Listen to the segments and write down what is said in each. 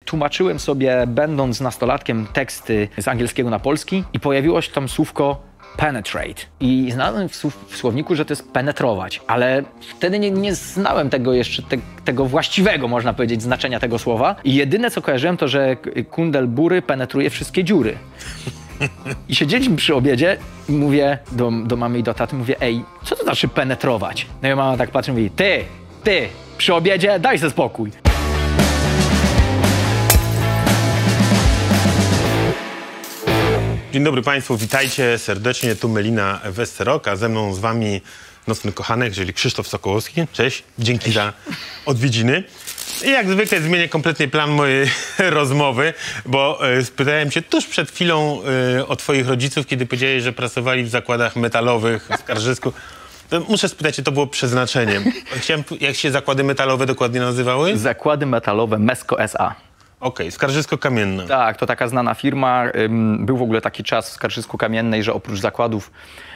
tłumaczyłem sobie, będąc nastolatkiem, teksty z angielskiego na polski i pojawiło się tam słówko penetrate. I znałem w słowniku, że to jest penetrować, ale wtedy nie znałem tego jeszcze, tego właściwego, można powiedzieć, znaczenia tego słowa. I jedyne, co kojarzyłem, to, że kundel bury penetruje wszystkie dziury. I siedzieliśmy przy obiedzie i mówię do mamy i do taty, mówię, ej, co to znaczy penetrować? No i mama tak patrzy i mówi, ty, przy obiedzie daj sobie spokój. Dzień dobry Państwu, witajcie serdecznie, tu Melina Westerok, a ze mną z Wami nocny kochanek, czyli Krzysztof Sokołowski. Cześć, dzięki za odwiedziny. I jak zwykle zmienię kompletnie plan mojej rozmowy, bo spytałem Cię tuż przed chwilą o Twoich rodziców, kiedy powiedziałeś, że pracowali w zakładach metalowych w Skarżysku. To muszę spytać, czy to było przeznaczeniem. Jak się zakłady metalowe dokładnie nazywały? Zakłady metalowe Mesco S.A. Okej, Skarżysko-Kamienne. Tak, to taka znana firma. Był w ogóle taki czas w Skarżysku-Kamiennej, że oprócz zakładów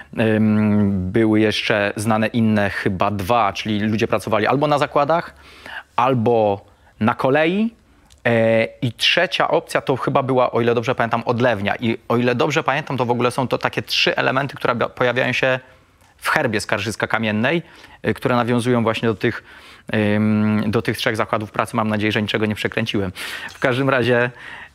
były jeszcze znane inne chyba dwa, czyli ludzie pracowali albo na zakładach, albo na kolei. I trzecia opcja to chyba była, o ile dobrze pamiętam, odlewnia. I o ile dobrze pamiętam, to w ogóle są to takie trzy elementy, które pojawiają się w herbie Skarżyska-Kamiennej, które nawiązują właśnie do tych trzech zakładów pracy. Mam nadzieję, że niczego nie przekręciłem. W każdym razie,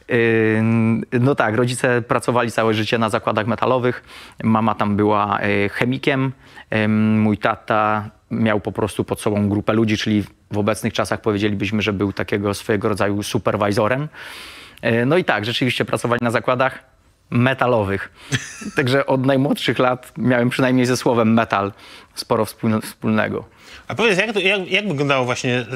no tak, rodzice pracowali całe życie na zakładach metalowych. Mama tam była chemikiem. Mój tata miał po prostu pod sobą grupę ludzi, czyli w obecnych czasach powiedzielibyśmy, że był takiego swojego rodzaju superwajzorem. No i tak, rzeczywiście pracowali na zakładach metalowych. Także od najmłodszych lat miałem przynajmniej ze słowem metal sporo wspólnego. A powiedz, jak wyglądało właśnie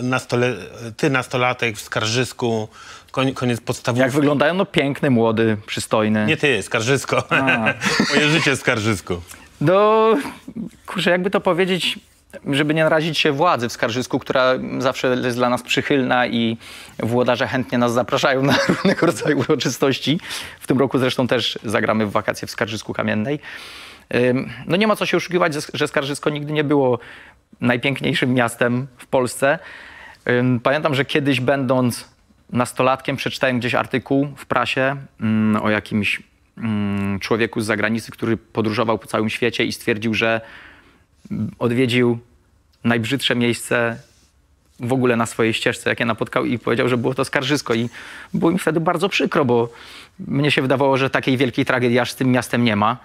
ty nastolatek w Skarżysku, koniec podstawówki? Jak wyglądają? No piękny, młody, przystojny. Nie ty, Skarżysko. Moje życie w Skarżysku. No, kurczę, jakby to powiedzieć, żeby nie narazić się władzy w Skarżysku, która zawsze jest dla nas przychylna i włodarze chętnie nas zapraszają na różnego rodzaju uroczystości. W tym roku zresztą też zagramy w wakacje w Skarżysku-Kamiennej. No nie ma co się oszukiwać, że Skarżysko nigdy nie było najpiękniejszym miastem w Polsce. Pamiętam, że kiedyś będąc nastolatkiem przeczytałem gdzieś artykuł w prasie o jakimś człowieku z zagranicy, który podróżował po całym świecie i stwierdził, że odwiedził najbrzydsze miejsce w ogóle na swojej ścieżce, jakie napotkał, i powiedział, że było to Skarżysko. I było mi wtedy bardzo przykro, bo mnie się wydawało, że takiej wielkiej tragedii aż z tym miastem nie ma.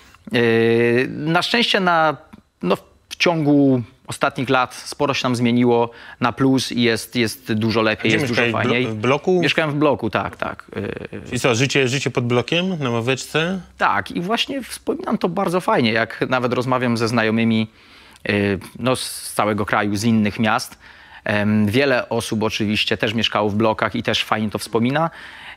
Na szczęście w ciągu ostatnich lat sporo się nam zmieniło na plus i jest dużo lepiej, jest dużo fajniej. W bloku? Mieszkałem w bloku, tak. I co, życie pod blokiem na ławeczce? Tak, i właśnie wspominam to bardzo fajnie, jak nawet rozmawiam ze znajomymi z całego kraju, z innych miast. Wiele osób oczywiście też mieszkało w blokach i też fajnie to wspomina.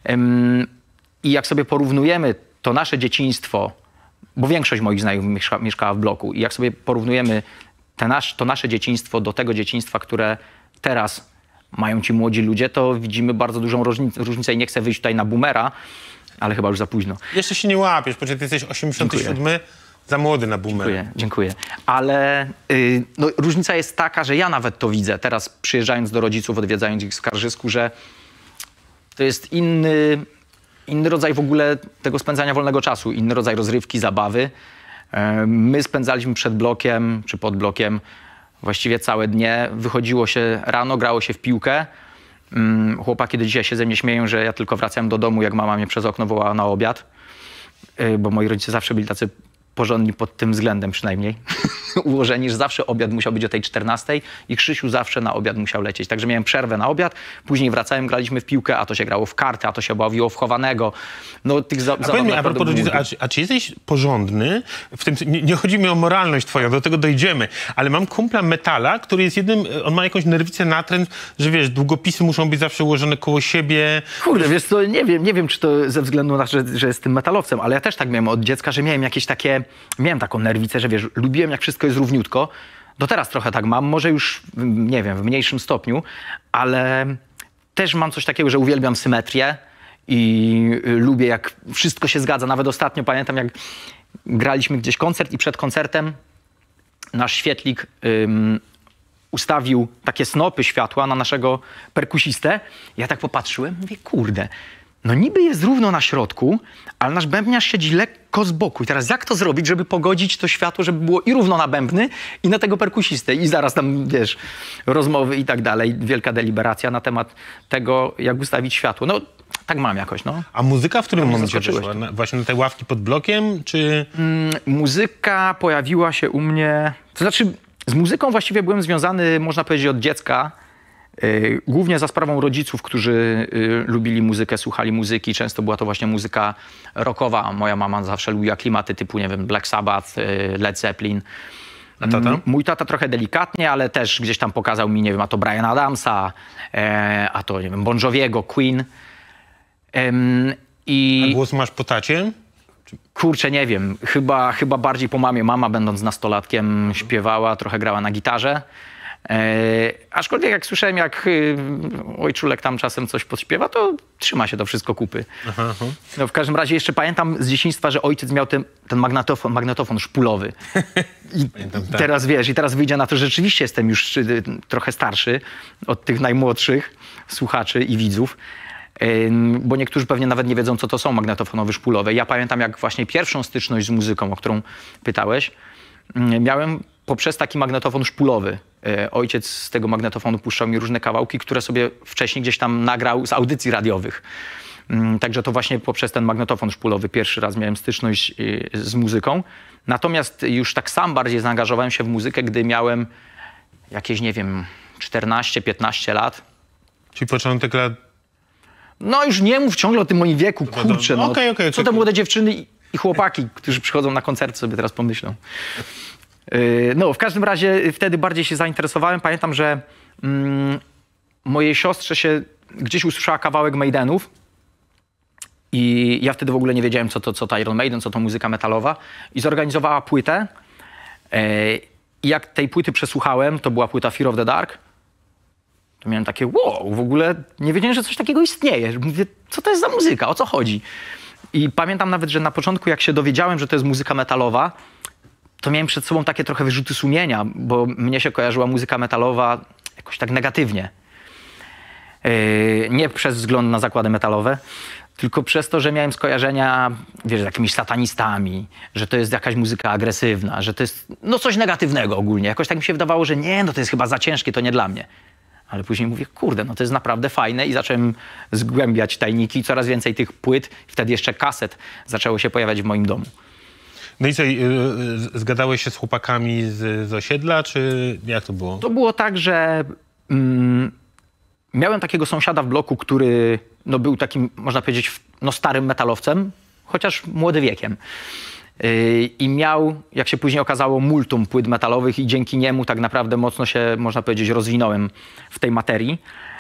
I jak sobie porównujemy to nasze dzieciństwo, bo większość moich znajomych mieszkała w bloku, i jak sobie porównujemy to nasze dzieciństwo do tego dzieciństwa, które teraz mają ci młodzi ludzie, to widzimy bardzo dużą różnicę i nie chcę wyjść tutaj na boomera, ale chyba już za późno. Jeszcze się nie łapiesz, bo ty jesteś 87, dziękuję. Za młody na boomera. Dziękuję. Ale różnica jest taka, że ja nawet to widzę teraz, przyjeżdżając do rodziców, odwiedzając ich w Skarżysku, że to jest inny rodzaj w ogóle tego spędzania wolnego czasu, inny rodzaj rozrywki, zabawy. My spędzaliśmy przed blokiem czy pod blokiem właściwie całe dnie. Wychodziło się rano, grało się w piłkę. Chłopaki do dzisiaj się ze mnie śmieją, że ja tylko wracałem do domu, jak mama mnie przez okno wołała na obiad. Bo moi rodzice zawsze byli tacy porządni pod tym względem przynajmniej. Ułożeni, że zawsze obiad musiał być o tej 14 i Krzysiu zawsze na obiad musiał lecieć. Także miałem przerwę na obiad, później wracałem, graliśmy w piłkę, a to się grało w karty, a to się bawiło w chowanego. No, tych a czy jesteś porządny? W tym, nie chodzi mi o moralność twoją, do tego dojdziemy, ale mam kumpla metala, który jest on ma jakąś nerwicę natręt, że wiesz, długopisy muszą być zawsze ułożone koło siebie. Kurde, wiesz co, nie wiem, czy to ze względu na to, że jestem metalowcem, ale ja też tak miałem od dziecka, że miałem taką nerwicę, że wiesz, lubiłem, jak wszystko jest równiutko. Do teraz trochę tak mam, może już, nie wiem, w mniejszym stopniu, ale też mam coś takiego, że uwielbiam symetrię i lubię, jak wszystko się zgadza. Nawet ostatnio pamiętam, jak graliśmy gdzieś koncert i przed koncertem nasz świetlik ustawił takie snopy światła na naszego perkusistę. Ja tak popatrzyłem, mówię, kurde, no niby jest równo na środku, ale nasz bębniarz siedzi lekko z boku. I teraz jak to zrobić, żeby pogodzić to światło, żeby było i równo na bębny, i na tego perkusistę. I zaraz tam, wiesz, rozmowy i tak dalej. Wielka deliberacja na temat tego, jak ustawić światło. No, tak mam jakoś, no. A muzyka w którym momencie zaskoczyłeś. wyszła? Właśnie na te ławki pod blokiem, czy... Muzyka pojawiła się u mnie... To znaczy, z muzyką właściwie byłem związany, można powiedzieć, od dziecka. Głównie za sprawą rodziców, którzy lubili muzykę, słuchali muzyki. Często była to właśnie muzyka rockowa. Moja mama zawsze lubiła klimaty typu, nie wiem, Black Sabbath, Led Zeppelin. A tata? Mój tata trochę delikatnie, ale też gdzieś tam pokazał mi, nie wiem, a to Briana Adamsa, a to, nie wiem, Bon Joviego, Queen. A głos masz po tacie? Kurczę, nie wiem, chyba bardziej po mamie. Mama, będąc nastolatkiem, śpiewała, trochę grała na gitarze. Aczkolwiek jak słyszałem, jak ojczulek tam czasem coś podśpiewa, to trzyma się to wszystko kupy. Aha. No, w każdym razie jeszcze pamiętam z dzieciństwa, że ojciec miał ten magnetofon szpulowy. I Pamiętam, tak. teraz wiesz, i teraz wyjdzie na to, że rzeczywiście jestem już trochę starszy od tych najmłodszych słuchaczy i widzów. Bo niektórzy pewnie nawet nie wiedzą, co to są magnetofonowe szpulowe. Ja pamiętam, jak właśnie pierwszą styczność z muzyką, o którą pytałeś, miałem poprzez taki magnetofon szpulowy. Ojciec z tego magnetofonu puszczał mi różne kawałki, które sobie wcześniej gdzieś tam nagrał z audycji radiowych. Także to właśnie poprzez ten magnetofon szpulowy pierwszy raz miałem styczność z muzyką. Natomiast już tak sam bardziej zaangażowałem się w muzykę, gdy miałem jakieś, nie wiem, 14-15 lat. Czyli początek lat... No już nie mów ciągle o tym moim wieku, kurczę. No. Okej, Co te młode dziewczyny i chłopaki, którzy przychodzą na koncerty, sobie teraz pomyślą. No, w każdym razie wtedy bardziej się zainteresowałem. Pamiętam, że mojej siostrze się gdzieś usłyszała kawałek Maidenów i ja wtedy w ogóle nie wiedziałem, co to Iron Maiden, co to muzyka metalowa, i zorganizowała płytę. I jak tej płyty przesłuchałem, to była płyta Fear of the Dark, to miałem takie, wow, w ogóle nie wiedziałem, że coś takiego istnieje. Mówię, co to jest za muzyka, o co chodzi? I pamiętam nawet, że na początku, jak się dowiedziałem, że to jest muzyka metalowa, to miałem przed sobą takie trochę wyrzuty sumienia, bo mnie się kojarzyła muzyka metalowa jakoś tak negatywnie. Nie przez wzgląd na zakłady metalowe, tylko przez to, że miałem skojarzenia, wiesz, z jakimiś satanistami, że to jest jakaś muzyka agresywna, że to jest no coś negatywnego ogólnie. Jakoś tak mi się wydawało, że nie, no to jest chyba za ciężkie, to nie dla mnie. Ale później mówię, kurde, no to jest naprawdę fajne, i zacząłem zgłębiać tajniki. Coraz więcej tych płyt, wtedy jeszcze kaset, zaczęło się pojawiać w moim domu. No i co, zgadałeś się z chłopakami z osiedla, czy jak to było? To było tak, że miałem takiego sąsiada w bloku, który no, był takim, można powiedzieć, no, starym metalowcem, chociaż młody wiekiem. I miał, jak się później okazało, multum płyt metalowych, i dzięki niemu tak naprawdę mocno się, można powiedzieć, rozwinąłem w tej materii.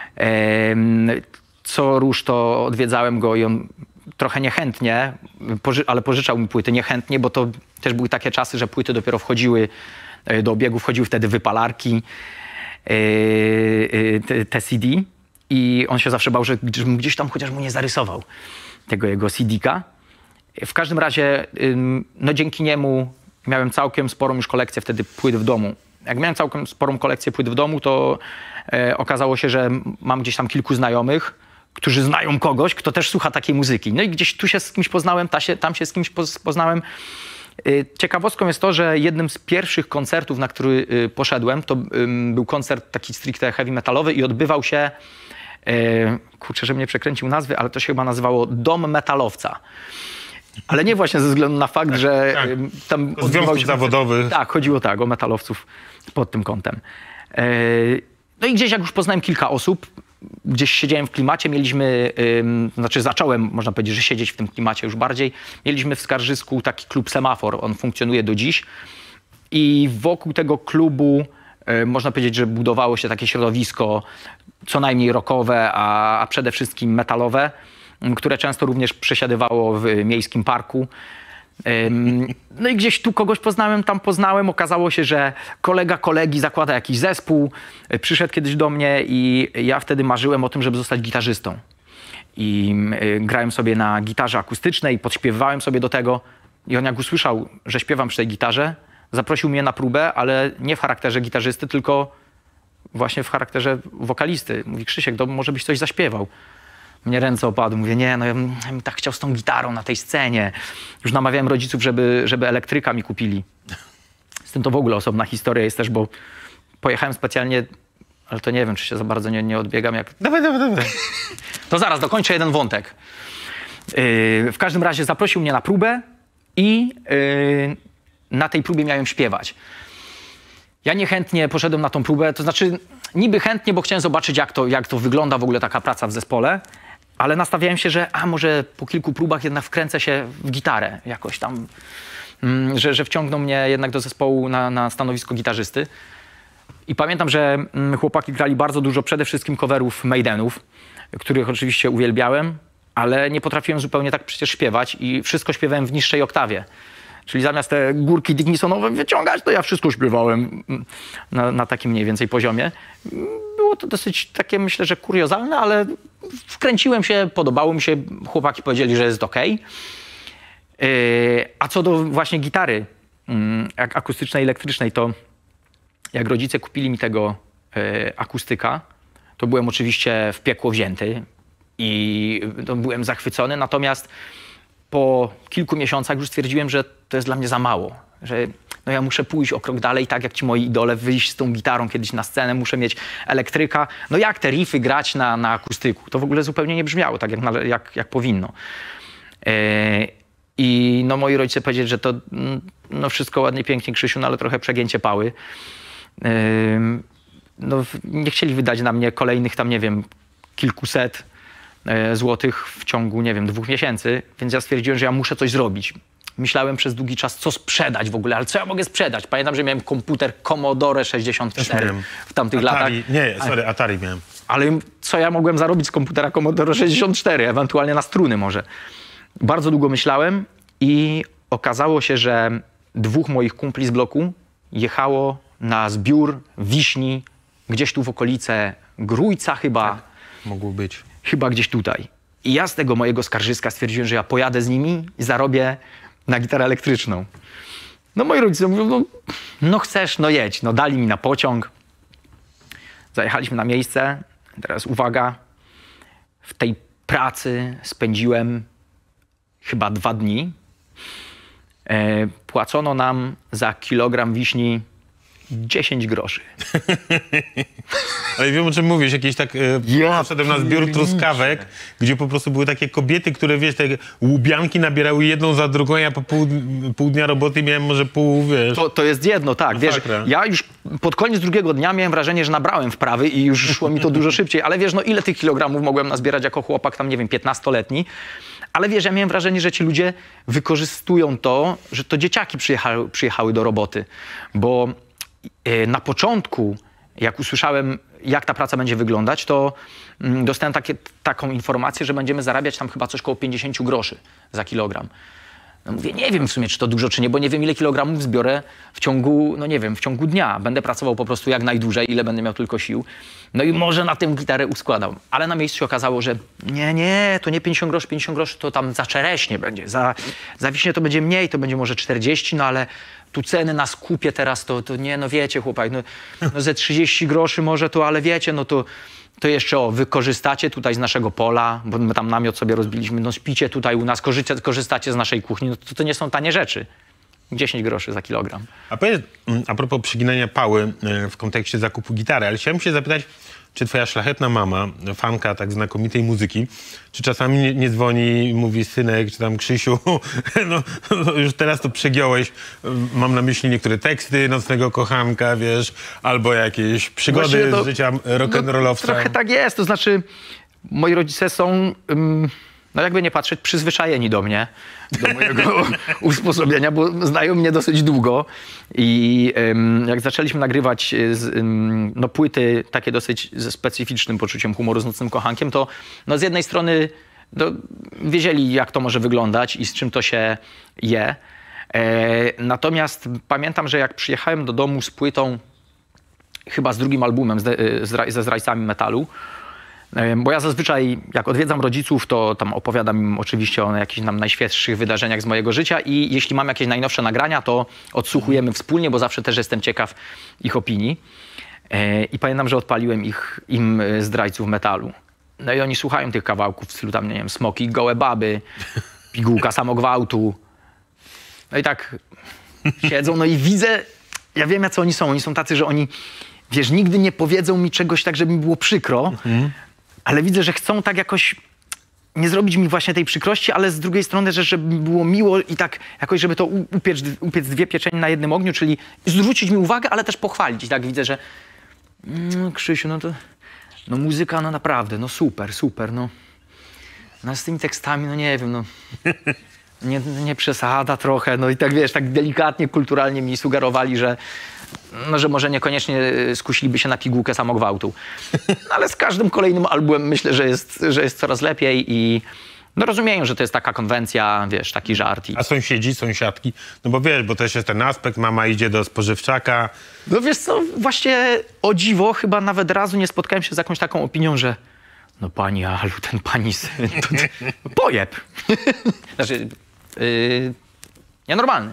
Co rusz to odwiedzałem go i on trochę niechętnie, ale pożyczał mi płyty niechętnie, bo to też były takie czasy, że płyty dopiero wchodziły do obiegu, wchodziły wtedy wypalarki, te CD, i on się zawsze bał, że gdzieś tam chociaż mu nie zarysował tego jego CD-ka. W każdym razie, no dzięki niemu miałem całkiem sporą już kolekcję wtedy płyt w domu. Jak miałem całkiem sporą kolekcję płyt w domu, to okazało się, że mam gdzieś tam kilku znajomych, którzy znają kogoś, kto też słucha takiej muzyki. No i gdzieś tu się z kimś poznałem, tam się z kimś poznałem. Ciekawostką jest to, że jednym z pierwszych koncertów, na który poszedłem, to był koncert taki stricte heavy metalowy i odbywał się, kurczę, żebym nie przekręcił nazwy, ale to się chyba nazywało Dom Metalowca. Ale nie właśnie ze względu na fakt, że tam odbywał się zawodowych. Tak, chodziło tak o metalowców pod tym kątem. No i gdzieś jak już poznałem kilka osób, gdzieś siedziałem w klimacie, mieliśmy, znaczy zacząłem, można powiedzieć, że siedzieć w tym klimacie już bardziej. Mieliśmy w Skarżysku taki klub Semafor, on funkcjonuje do dziś, i wokół tego klubu można powiedzieć, że budowało się takie środowisko co najmniej rockowe, a przede wszystkim metalowe, które często również przesiadywało w miejskim parku. No i gdzieś tu kogoś poznałem, tam poznałem. Okazało się, że kolega kolegi zakłada jakiś zespół. Przyszedł kiedyś do mnie i ja wtedy marzyłem o tym, żeby zostać gitarzystą. I grałem sobie na gitarze akustycznej, podśpiewałem sobie do tego. I on jak usłyszał, że śpiewam przy tej gitarze, zaprosił mnie na próbę, ale nie w charakterze gitarzysty, tylko właśnie w charakterze wokalisty. Mówi, Krzysiek, może byś coś zaśpiewał. Mnie ręce opadły. Mówię, nie, no ja bym tak chciał z tą gitarą na tej scenie. Już namawiałem rodziców, żeby elektryka mi kupili. Z tym to w ogóle osobna historia jest też, bo pojechałem specjalnie, ale to nie wiem, czy się za bardzo nie odbiegam. Dawaj. To zaraz, dokończę jeden wątek. W każdym razie zaprosił mnie na próbę i na tej próbie miałem śpiewać. Ja niechętnie poszedłem na tą próbę, to znaczy niby chętnie, bo chciałem zobaczyć, jak to wygląda w ogóle taka praca w zespole, ale nastawiałem się, że może po kilku próbach jednak wkręcę się w gitarę jakoś tam, że wciągną mnie jednak do zespołu na stanowisko gitarzysty. I pamiętam, że chłopaki grali bardzo dużo przede wszystkim coverów Maidenów, których oczywiście uwielbiałem, ale nie potrafiłem zupełnie tak przecież śpiewać i wszystko śpiewałem w niższej oktawie. Czyli zamiast te górki Dickinsonowe wyciągać, to ja wszystko śpiewałem na takim mniej więcej poziomie. Było to dosyć takie, myślę, że kuriozalne, ale wkręciłem się, podobało mi się. Chłopaki powiedzieli, że jest okej. A co do właśnie gitary akustycznej, elektrycznej, to jak rodzice kupili mi tego akustyka, to byłem oczywiście w piekło wzięty i byłem zachwycony. Natomiast po kilku miesiącach już stwierdziłem, że to jest dla mnie za mało, że no ja muszę pójść o krok dalej, tak jak ci moi idole, wyjść z tą gitarą kiedyś na scenę, muszę mieć elektryka. No jak te riffy grać na akustyku? To w ogóle zupełnie nie brzmiało tak, jak powinno. I no moi rodzice powiedzieli, że to no wszystko ładnie, pięknie, Krzysiu, no ale trochę przegięcie pały. No, nie chcieli wydać na mnie kolejnych tam, nie wiem, kilkuset złotych w ciągu, nie wiem, 2 miesięcy, więc ja stwierdziłem, że ja muszę coś zrobić. Myślałem przez długi czas, co sprzedać w ogóle, ale co ja mogę sprzedać? Pamiętam, że miałem komputer Commodore 64 w tamtych latach. Atari miałem. Ale co ja mogłem zarobić z komputera Commodore 64, ewentualnie na struny może. Bardzo długo myślałem i okazało się, że 2 moich kumpli z bloku jechało na zbiór wiśni gdzieś tu w okolice Grójca chyba. Tak, mogło być. Chyba gdzieś tutaj. I ja z tego mojego skarżyska stwierdziłem, że ja pojadę z nimi i zarobię na gitarę elektryczną. No moi rodzice mówią, no chcesz, no jedź. No dali mi na pociąg. Zajechaliśmy na miejsce. Teraz uwaga. W tej pracy spędziłem chyba 2 dni. Płacono nam za kilogram wiśni 10 groszy. Ale wiem, o czym mówisz. Jakieś tak... Poszedłem na zbiór truskawek, gdzie po prostu były takie kobiety, które, wiesz, te łubianki nabierały jedną za drugą, ja po pół dnia roboty miałem może pół, wiesz... To jest jedno, tak. Wiesz, ja już pod koniec drugiego dnia miałem wrażenie, że nabrałem wprawy i już szło mi to dużo szybciej. Ale wiesz, no ile tych kilogramów mogłem nazbierać jako chłopak, tam nie wiem, 15-letni. Ale wiesz, ja miałem wrażenie, że ci ludzie wykorzystują to, że to dzieciaki przyjechały do roboty. Bo na początku, jak usłyszałem, jak ta praca będzie wyglądać, to dostałem taką informację, że będziemy zarabiać tam chyba coś koło 50 groszy za kilogram. No mówię, nie wiem w sumie, czy to dużo, czy nie, bo nie wiem, ile kilogramów zbiorę w ciągu, no nie wiem, w ciągu dnia. Będę pracował po prostu jak najdłużej, ile będę miał tylko sił. No i może na tę gitarę uskładam. Ale na miejscu się okazało, że nie, to nie 50 groszy to tam za czereśnie będzie. Za wiśnie to będzie mniej, to będzie może 40, no ale tu ceny na skupie teraz to nie, no wiecie chłopak, no ze 30 groszy może to, ale wiecie, no to jeszcze wykorzystacie tutaj z naszego pola, bo my tam namiot sobie rozbiliśmy, no śpicie tutaj u nas, korzystacie z naszej kuchni, no to nie są tanie rzeczy. 10 groszy za kilogram. A powiedz, a propos przyginania pały w kontekście zakupu gitary, ale chciałem się zapytać, czy twoja szlachetna mama, fanka tak znakomitej muzyki, czy czasami nie dzwoni i mówi, synek, czy tam Krzysiu, no już teraz to przegiąłeś, mam na myśli niektóre teksty Nocnego Kochanka, wiesz, albo jakieś przygody z życia rock'n'rollowca. No, trochę tak jest, to znaczy moi rodzice są, no jakby nie patrzeć, przyzwyczajeni do mnie, do mojego usposobienia, bo znają mnie dosyć długo i jak zaczęliśmy nagrywać płyty takie dosyć ze specyficznym poczuciem humoru z Nocnym Kochankiem, to no z jednej strony wiedzieli, jak to może wyglądać i z czym to się je. Natomiast pamiętam, że jak przyjechałem do domu z płytą, chyba z drugim albumem, ze Zdrajcami Metalu, bo ja zazwyczaj, jak odwiedzam rodziców, to tam opowiadam im oczywiście o jakichś tam najświeższych wydarzeniach z mojego życia i jeśli mam jakieś najnowsze nagrania, to odsłuchujemy wspólnie, bo zawsze też jestem ciekaw ich opinii. I pamiętam, że odpaliłem im Zdrajców metalu. No i oni słuchają tych kawałków w stylu tam, nie wiem, Smoki i Gołe Baby, Pigułka Samogwałtu. No i tak siedzą, no i widzę, ja wiem, jacy oni są. Oni są tacy, że oni, wiesz, nigdy nie powiedzą mi czegoś tak, żeby mi było przykro, ale widzę, że chcą tak jakoś nie zrobić mi właśnie tej przykrości, ale z drugiej strony, że żeby mi było miło i tak jakoś, żeby to upiec dwie pieczenie na jednym ogniu, czyli zwrócić mi uwagę, ale też pochwalić. I tak widzę, że Krzysiu, no to no muzyka, no naprawdę, no super, no. No z tymi tekstami, no nie wiem, no nie przesada trochę, no i tak wiesz, tak delikatnie, kulturalnie mi sugerowali, że no, że może niekoniecznie skusiliby się na Pigułkę Samogwałtu. No, ale z każdym kolejnym albumem myślę, że jest coraz lepiej i no rozumieją, że to jest taka konwencja, wiesz, taki żart. A sąsiedzi, sąsiadki? No bo wiesz, bo też jest ten aspekt, mama idzie do spożywczaka. No wiesz co, właśnie o dziwo chyba nawet razu nie spotkałem się z jakąś taką opinią, że no pani Alu, ten pani syn, to pojeb. Znaczy, nienormalny.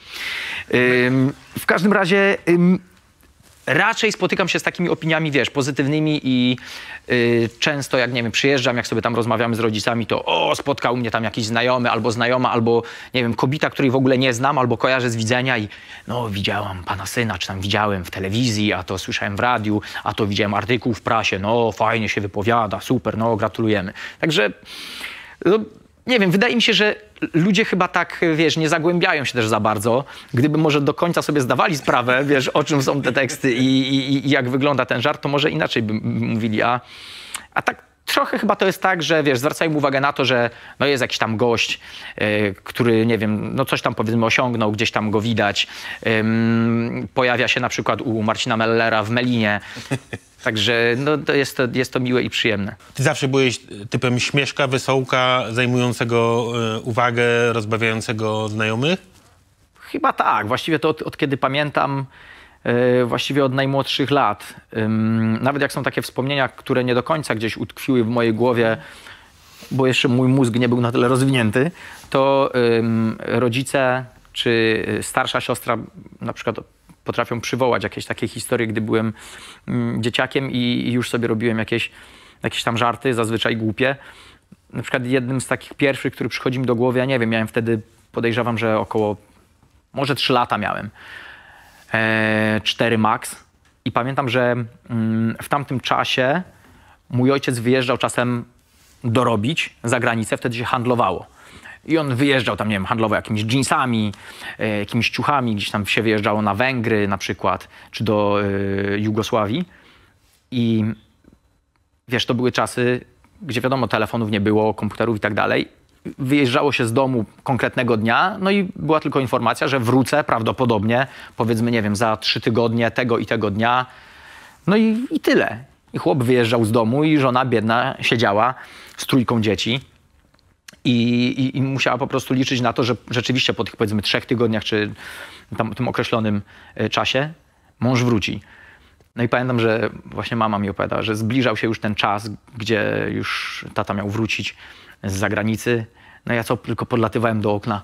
W każdym razie raczej spotykam się z takimi opiniami, wiesz, pozytywnymi i często jak, nie wiem, przyjeżdżam, jak sobie tam rozmawiamy z rodzicami, to spotkał mnie tam jakiś znajomy albo znajoma, albo, nie wiem, kobieta, której w ogóle nie znam, albo kojarzę z widzenia i no widziałam pana syna, czy tam widziałem w telewizji, a to słyszałem w radiu, a to widziałem artykuł w prasie, no fajnie się wypowiada, super, no gratulujemy. Także no, nie wiem, wydaje mi się, że ludzie chyba tak, wiesz, nie zagłębiają się też za bardzo. Gdyby może do końca sobie zdawali sprawę, wiesz, o czym są te teksty i jak wygląda ten żart, to może inaczej by mówili. A tak trochę chyba to jest tak, że wiesz, zwracają uwagę na to, że no jest jakiś tam gość, który, nie wiem, no coś tam powiedzmy osiągnął, gdzieś tam go widać. Pojawia się na przykład u Marcina Mellera w Melinie. Także no, to jest to miłe i przyjemne. Ty zawsze byłeś typem śmieszka, wesołka, zajmującego uwagę, rozbawiającego znajomych? Chyba tak. Właściwie to od kiedy pamiętam, właściwie od najmłodszych lat. Nawet jak są takie wspomnienia, które nie do końca gdzieś utkwiły w mojej głowie, bo jeszcze mój mózg nie był na tyle rozwinięty, to rodzice czy starsza siostra na przykład potrafią przywołać jakieś takie historie, gdy byłem dzieciakiem i już sobie robiłem jakieś tam żarty, zazwyczaj głupie. Na przykład jednym z takich pierwszych, który przychodzi mi do głowy, ja nie wiem, miałem wtedy, podejrzewam, że około, może 3 lata miałem. 4 max. I pamiętam, że w tamtym czasie mój ojciec wyjeżdżał czasem dorobić za granicę, wtedy się handlowało. I on wyjeżdżał tam, nie wiem, handlował jakimiś dżinsami, jakimiś ciuchami, gdzieś tam się wyjeżdżało na Węgry na przykład, czy do Jugosławii. I wiesz, to były czasy, gdzie wiadomo, telefonów nie było, komputerów i tak dalej. Wyjeżdżało się z domu konkretnego dnia, no i była tylko informacja, że wrócę prawdopodobnie, powiedzmy, nie wiem, za 3 tygodnie tego i tego dnia. No i tyle. I chłop wyjeżdżał z domu i żona biedna siedziała z 3 dzieci. I musiała po prostu liczyć na to, że rzeczywiście po tych, powiedzmy, 3 tygodniach, czy tam tym określonym czasie mąż wróci. No i pamiętam, że właśnie mama mi opowiadała, że zbliżał się już ten czas, gdzie już tata miał wrócić z zagranicy. No ja tylko podlatywałem do okna.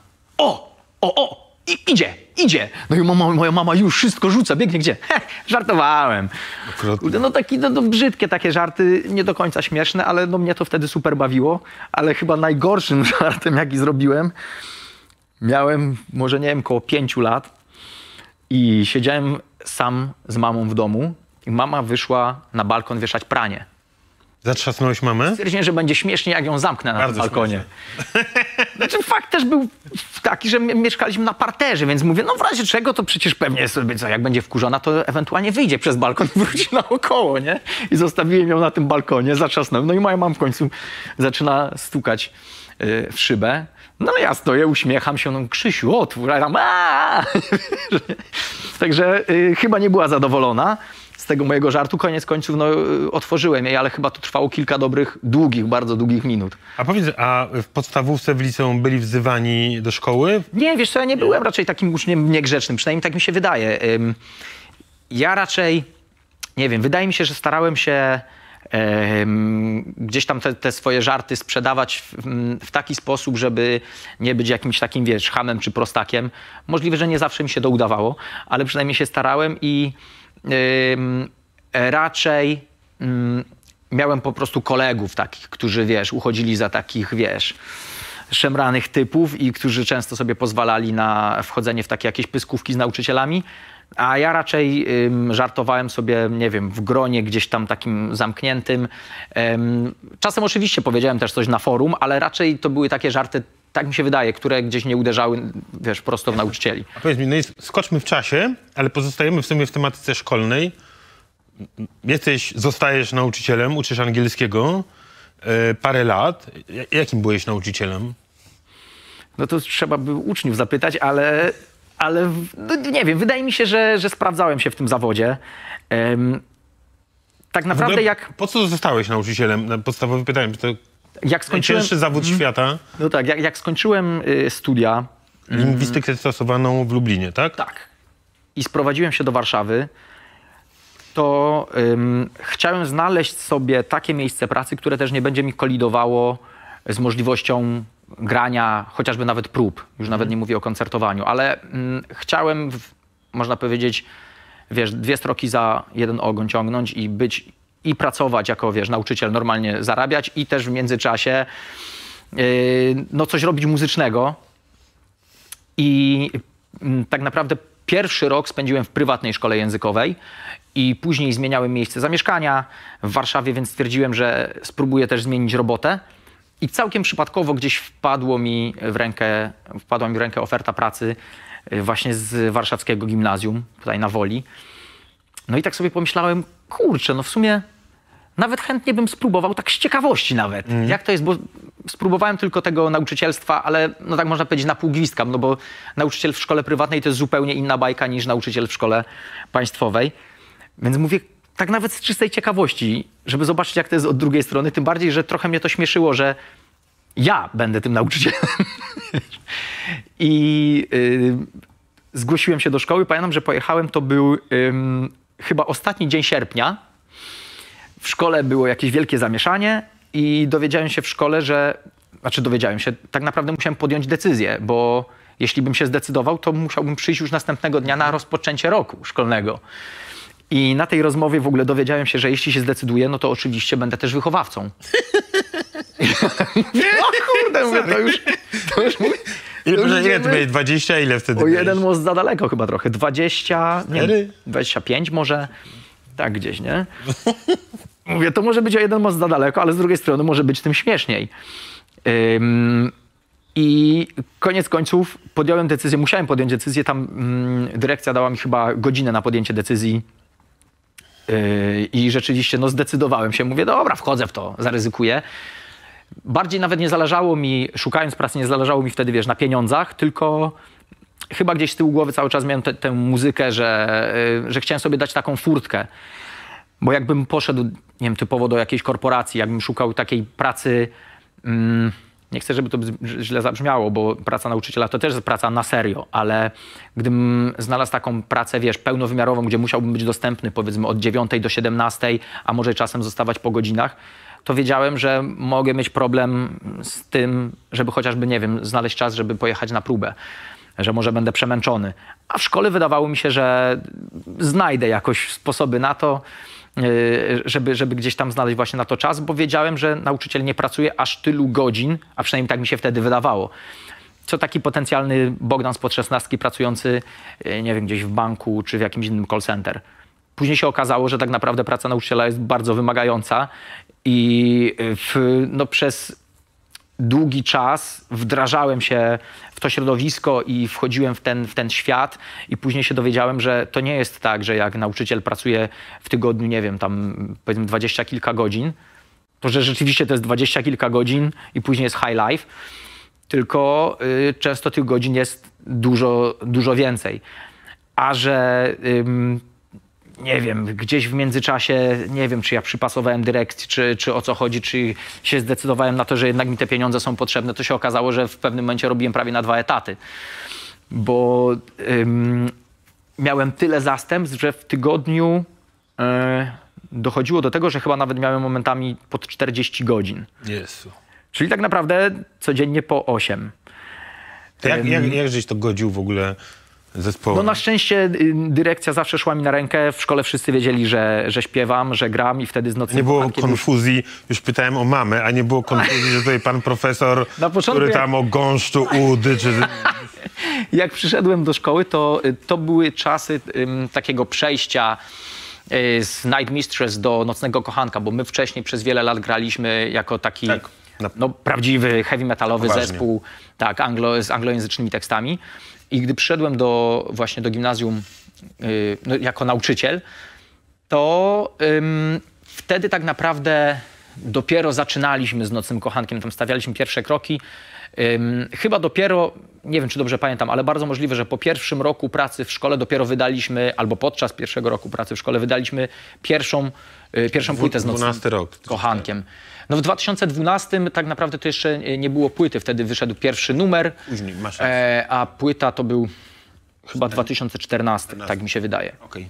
Idzie! No i moja mama już wszystko rzuca, biegnie gdzie? Żartowałem. No takie no, brzydkie takie żarty, nie do końca śmieszne, ale no, mnie to wtedy super bawiło. Ale chyba najgorszym żartem, jaki zrobiłem, miałem może, nie wiem, koło 5 lat i siedziałem sam z mamą w domu i mama wyszła na balkon wieszać pranie. Zatrzasnąłeś mamę? Stwierdziłem, że będzie śmiesznie, jak ją zamknę na tym balkonie. Znaczy fakt też był taki, że mieszkaliśmy na parterze, więc mówię, no w razie czego to przecież pewnie sobie, co, jak będzie wkurzona, to ewentualnie wyjdzie przez balkon i wróci naokoło, nie? I zostawiłem ją na tym balkonie, zatrzasnąłem. No i moja mama w końcu zaczyna stukać w szybę. No ja stoję, uśmiecham się, no Krzysiu, otwórz, a tam Także chyba nie była zadowolona z tego mojego żartu. Koniec końców no, otworzyłem jej, ale chyba to trwało kilka dobrych, bardzo długich minut. A powiedz, a w podstawówce, w liceum byli wzywani do szkoły? Nie, wiesz co, ja nie byłem raczej takim uczniem niegrzecznym, przynajmniej tak mi się wydaje. Ja raczej, nie wiem, wydaje mi się, że starałem się gdzieś tam te swoje żarty sprzedawać w taki sposób, żeby nie być jakimś takim, wiesz, chamem czy prostakiem. Możliwe, że nie zawsze mi się to udawało, ale przynajmniej się starałem i raczej miałem po prostu kolegów takich, którzy, wiesz, uchodzili za takich, wiesz, szemranych typów i którzy często sobie pozwalali na wchodzenie w takie jakieś pyskówki z nauczycielami, a ja raczej żartowałem sobie, nie wiem, w gronie gdzieś tam takim zamkniętym. Czasem oczywiście powiedziałem też coś na forum, ale raczej to były takie żarty, tak mi się wydaje, które gdzieś nie uderzały, wiesz, prosto w nauczycieli. A powiedz mi, no skoczmy w czasie, ale pozostajemy w sumie w tematyce szkolnej. Zostajesz nauczycielem, uczysz angielskiego parę lat. Jakim byłeś nauczycielem? No to trzeba by uczniów zapytać, ale no, nie wiem, wydaje mi się, że sprawdzałem się w tym zawodzie. Tak naprawdę jak... Po co zostałeś nauczycielem? Podstawowe pytanie, to jak skończyłem... najcięższy zawód świata. No tak, jak skończyłem studia... Lingwistykę stosowaną w Lublinie, tak? Tak. I sprowadziłem się do Warszawy, to chciałem znaleźć sobie takie miejsce pracy, które też nie będzie mi kolidowało z możliwością grania, chociażby nawet prób. Już nawet nie mówię o koncertowaniu, ale chciałem, można powiedzieć, wiesz, 2 stroki za jeden ogon ciągnąć i być i pracować jako, wiesz, nauczyciel, normalnie zarabiać i też w międzyczasie no coś robić muzycznego. I tak naprawdę pierwszy rok spędziłem w prywatnej szkole językowej i później zmieniałem miejsce zamieszkania w Warszawie, więc stwierdziłem, że spróbuję też zmienić robotę. I całkiem przypadkowo gdzieś wpadła mi w rękę oferta pracy właśnie z warszawskiego gimnazjum, tutaj na Woli. No i tak sobie pomyślałem, kurczę, no w sumie nawet chętnie bym spróbował, tak z ciekawości nawet. Jak to jest, bo spróbowałem tylko tego nauczycielstwa, ale no tak można powiedzieć na pół gwizdka, no bo nauczyciel w szkole prywatnej to jest zupełnie inna bajka niż nauczyciel w szkole państwowej. Więc mówię, tak nawet z czystej ciekawości, żeby zobaczyć, jak to jest od drugiej strony, tym bardziej, że trochę mnie to śmieszyło, że ja będę tym nauczycielem. I zgłosiłem się do szkoły. Pamiętam, że pojechałem, to był chyba ostatni dzień sierpnia. W szkole było jakieś wielkie zamieszanie i dowiedziałem się w szkole, tak naprawdę musiałem podjąć decyzję, bo jeśli bym się zdecydował, to musiałbym przyjść już następnego dnia na rozpoczęcie roku szkolnego. I na tej rozmowie w ogóle dowiedziałem się, że jeśli się zdecyduję, no to oczywiście będę też wychowawcą. No kurde, mówię, to już mówię. Ile ty miałeś? 20? Ile wtedy O miałeś? jeden most za daleko chyba trochę. 20, nie wiem, 25 może. Tak gdzieś, nie? Mówię, to może być o jeden most za daleko, ale z drugiej strony może być tym śmieszniej. I koniec końców podjąłem decyzję, musiałem podjąć decyzję, tam dyrekcja dała mi chyba godzinę na podjęcie decyzji i rzeczywiście no, zdecydowałem się. Mówię, dobra, wchodzę w to, zaryzykuję. Bardziej nawet nie zależało mi, szukając pracy, nie zależało mi wtedy, wiesz, na pieniądzach, tylko chyba gdzieś z tyłu głowy cały czas miałem tę muzykę, że chciałem sobie dać taką furtkę. Bo jakbym poszedł, nie wiem, typowo do jakiejś korporacji, jakbym szukał takiej pracy, nie chcę, żeby to źle zabrzmiało, bo praca nauczyciela to też jest praca na serio, ale gdybym znalazł taką pracę, wiesz, pełnowymiarową, gdzie musiałbym być dostępny, powiedzmy, od 9 do 17, a może czasem zostawać po godzinach, to wiedziałem, że mogę mieć problem z tym, żeby chociażby, nie wiem, znaleźć czas, żeby pojechać na próbę, że może będę przemęczony. A w szkole wydawało mi się, że znajdę jakoś sposoby na to, żeby gdzieś tam znaleźć właśnie na to czas, bo wiedziałem, że nauczyciel nie pracuje aż tylu godzin, a przynajmniej tak mi się wtedy wydawało. Co taki potencjalny Bogdan spod 16 pracujący, nie wiem, gdzieś w banku czy w jakimś innym call center. Później się okazało, że tak naprawdę praca nauczyciela jest bardzo wymagająca i przez długi czas wdrażałem się w to środowisko i wchodziłem w ten świat i później się dowiedziałem, że to nie jest tak, że jak nauczyciel pracuje w tygodniu, nie wiem, tam powiedzmy 20 kilka godzin, to że rzeczywiście to jest 20 kilka godzin i później jest high life, tylko często tych godzin jest dużo więcej. A że nie wiem, gdzieś w międzyczasie, nie wiem, czy ja przypasowałem dyrekcji, czy o co chodzi, czy się zdecydowałem na to, że jednak mi te pieniądze są potrzebne, to się okazało, że w pewnym momencie robiłem prawie na 2 etaty. Bo miałem tyle zastępstw, że w tygodniu dochodziło do tego, że chyba nawet miałem momentami pod 40 godzin. Jezu. Czyli tak naprawdę codziennie po 8. Jak żeś to godził w ogóle zespołu? No na szczęście dyrekcja zawsze szła mi na rękę. W szkole wszyscy wiedzieli, że śpiewam, że gram i wtedy z nocnym Nie było kochankiem konfuzji, już pytałem o mamę, a nie było konfuzji, że tutaj pan profesor, Na początku który tam o gąszczu, udy, czy... Jak przyszedłem do szkoły, to były czasy takiego przejścia z Night Mistress do Nocnego Kochanka, bo my wcześniej przez wiele lat graliśmy jako taki Tak, prawdziwy heavy metalowy poważnie. zespół, tak, z anglojęzycznymi tekstami. I gdy przyszedłem właśnie do gimnazjum jako nauczyciel, to wtedy tak naprawdę dopiero zaczynaliśmy z Nocnym Kochankiem, tam stawialiśmy pierwsze kroki. Chyba dopiero, nie wiem czy dobrze pamiętam, ale bardzo możliwe, że po pierwszym roku pracy w szkole dopiero wydaliśmy, albo podczas pierwszego roku pracy w szkole wydaliśmy pierwszą płytę z Nocnym 12 rok. Kochankiem. No w 2012 tak naprawdę to jeszcze nie było płyty, wtedy wyszedł pierwszy numer, Później, masz rację. a płyta to był chyba 2014, tak mi się wydaje. Okej.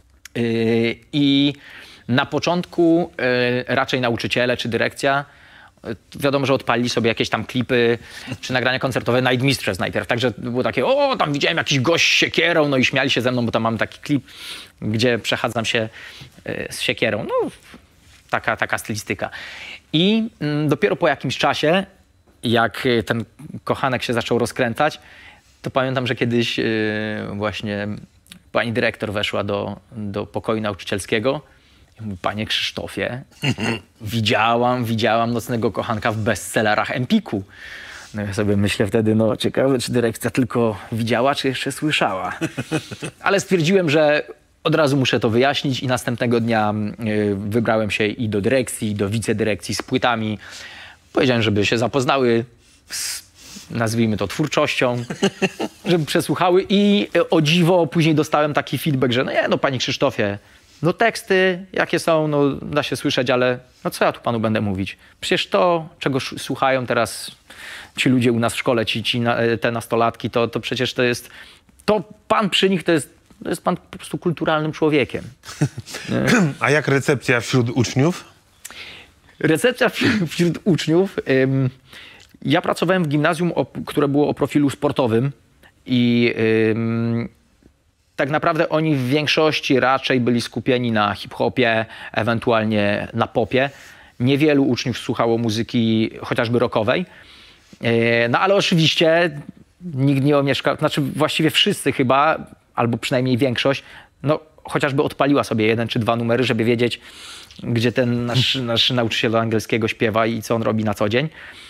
I na początku raczej nauczyciele czy dyrekcja, wiadomo, że odpalili sobie jakieś tam klipy czy nagrania koncertowe Night Mistress najpierw. Także było takie, o, tam widziałem jakiś gość z siekierą, no i śmiali się ze mną, bo tam mam taki klip, gdzie przechadzam się z siekierą. No, taka stylistyka. I dopiero po jakimś czasie, jak ten kochanek się zaczął rozkręcać, to pamiętam, że kiedyś właśnie pani dyrektor weszła do pokoju nauczycielskiego i mówi, panie Krzysztofie, widziałam Nocnego Kochanka w bestsellerach Empiku. No ja sobie myślę wtedy, no ciekawe, czy dyrekcja tylko widziała, czy jeszcze słyszała. Ale stwierdziłem, że od razu muszę to wyjaśnić i następnego dnia wybrałem się i do dyrekcji, i do wicedyrekcji z płytami. Powiedziałem, żeby się zapoznały z, nazwijmy to, twórczością, żeby przesłuchały i o dziwo później dostałem taki feedback, że no panie Krzysztofie, no teksty jakie są, no da się słyszeć, ale no co ja tu panu będę mówić? Przecież to, czego słuchają teraz ci ludzie u nas w szkole, te nastolatki, to przecież to pan przy nich to jest pan po prostu kulturalnym człowiekiem. A jak recepcja wśród uczniów? Recepcja wśród uczniów. Ja pracowałem w gimnazjum, które było o profilu sportowym i tak naprawdę oni w większości raczej byli skupieni na hip-hopie, ewentualnie na popie. Niewielu uczniów słuchało muzyki chociażby rockowej. No ale oczywiście nikt nie omieszkał, znaczy właściwie wszyscy chyba, albo przynajmniej większość, no chociażby odpaliła sobie 1 czy 2 numery, żeby wiedzieć, gdzie ten nasz nauczyciel angielskiego śpiewa i co on robi na co dzień.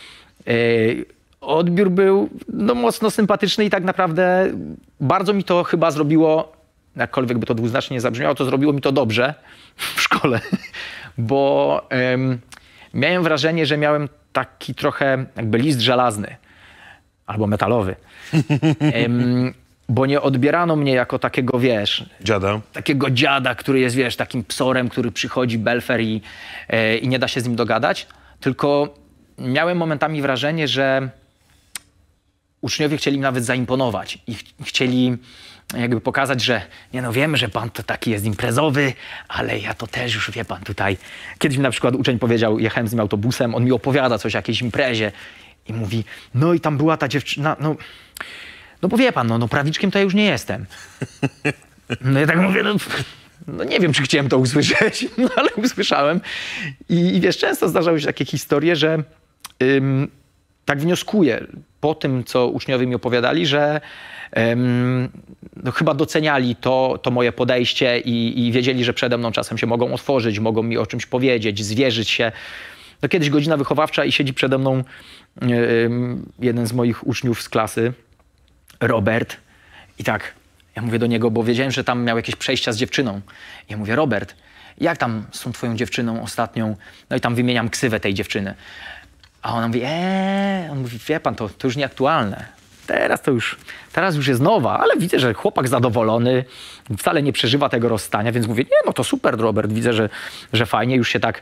Odbiór był no, mocno sympatyczny i tak naprawdę bardzo mi to chyba zrobiło, jakkolwiek by to dwuznacznie nie zabrzmiało, to zrobiło mi to dobrze w szkole, bo miałem wrażenie, że miałem taki trochę jakby list żelazny albo metalowy. Bo nie odbierano mnie jako takiego, wiesz... Dziada. Takiego dziada, który jest, wiesz, takim psorem, który przychodzi, belfer i nie da się z nim dogadać. Tylko miałem momentami wrażenie, że uczniowie chcieli mi nawet zaimponować. I chcieli jakby pokazać, że nie no, wiemy, że pan to taki jest imprezowy, ale ja to też już, wie pan, tutaj... Kiedyś mi na przykład uczeń powiedział, jechałem z nim autobusem, on mi opowiada coś o jakiejś imprezie i mówi, no i tam była ta dziewczyna, no bo wie pan, no prawiczkiem to ja już nie jestem. No ja tak mówię, no nie wiem, czy chciałem to usłyszeć, no ale usłyszałem. I wiesz, często zdarzały się takie historie, że tak wnioskuję po tym, co uczniowie mi opowiadali, że no, chyba doceniali to moje podejście i wiedzieli, że przede mną czasem się mogą otworzyć, mogą mi o czymś powiedzieć, zwierzyć się. No kiedyś godzina wychowawcza i siedzi przede mną jeden z moich uczniów z klasy, Robert, i tak, ja mówię do niego, bo wiedziałem, że tam miał jakieś przejścia z dziewczyną. Ja mówię, Robert, jak tam z tą twoją dziewczyną ostatnią? No i tam wymieniam ksywę tej dziewczyny. A ona mówi, on mówi, wie pan, to już nieaktualne. Teraz już jest nowa, ale widzę, że chłopak zadowolony, wcale nie przeżywa tego rozstania, więc mówię, nie, no to super, Robert, widzę, że fajnie, już się tak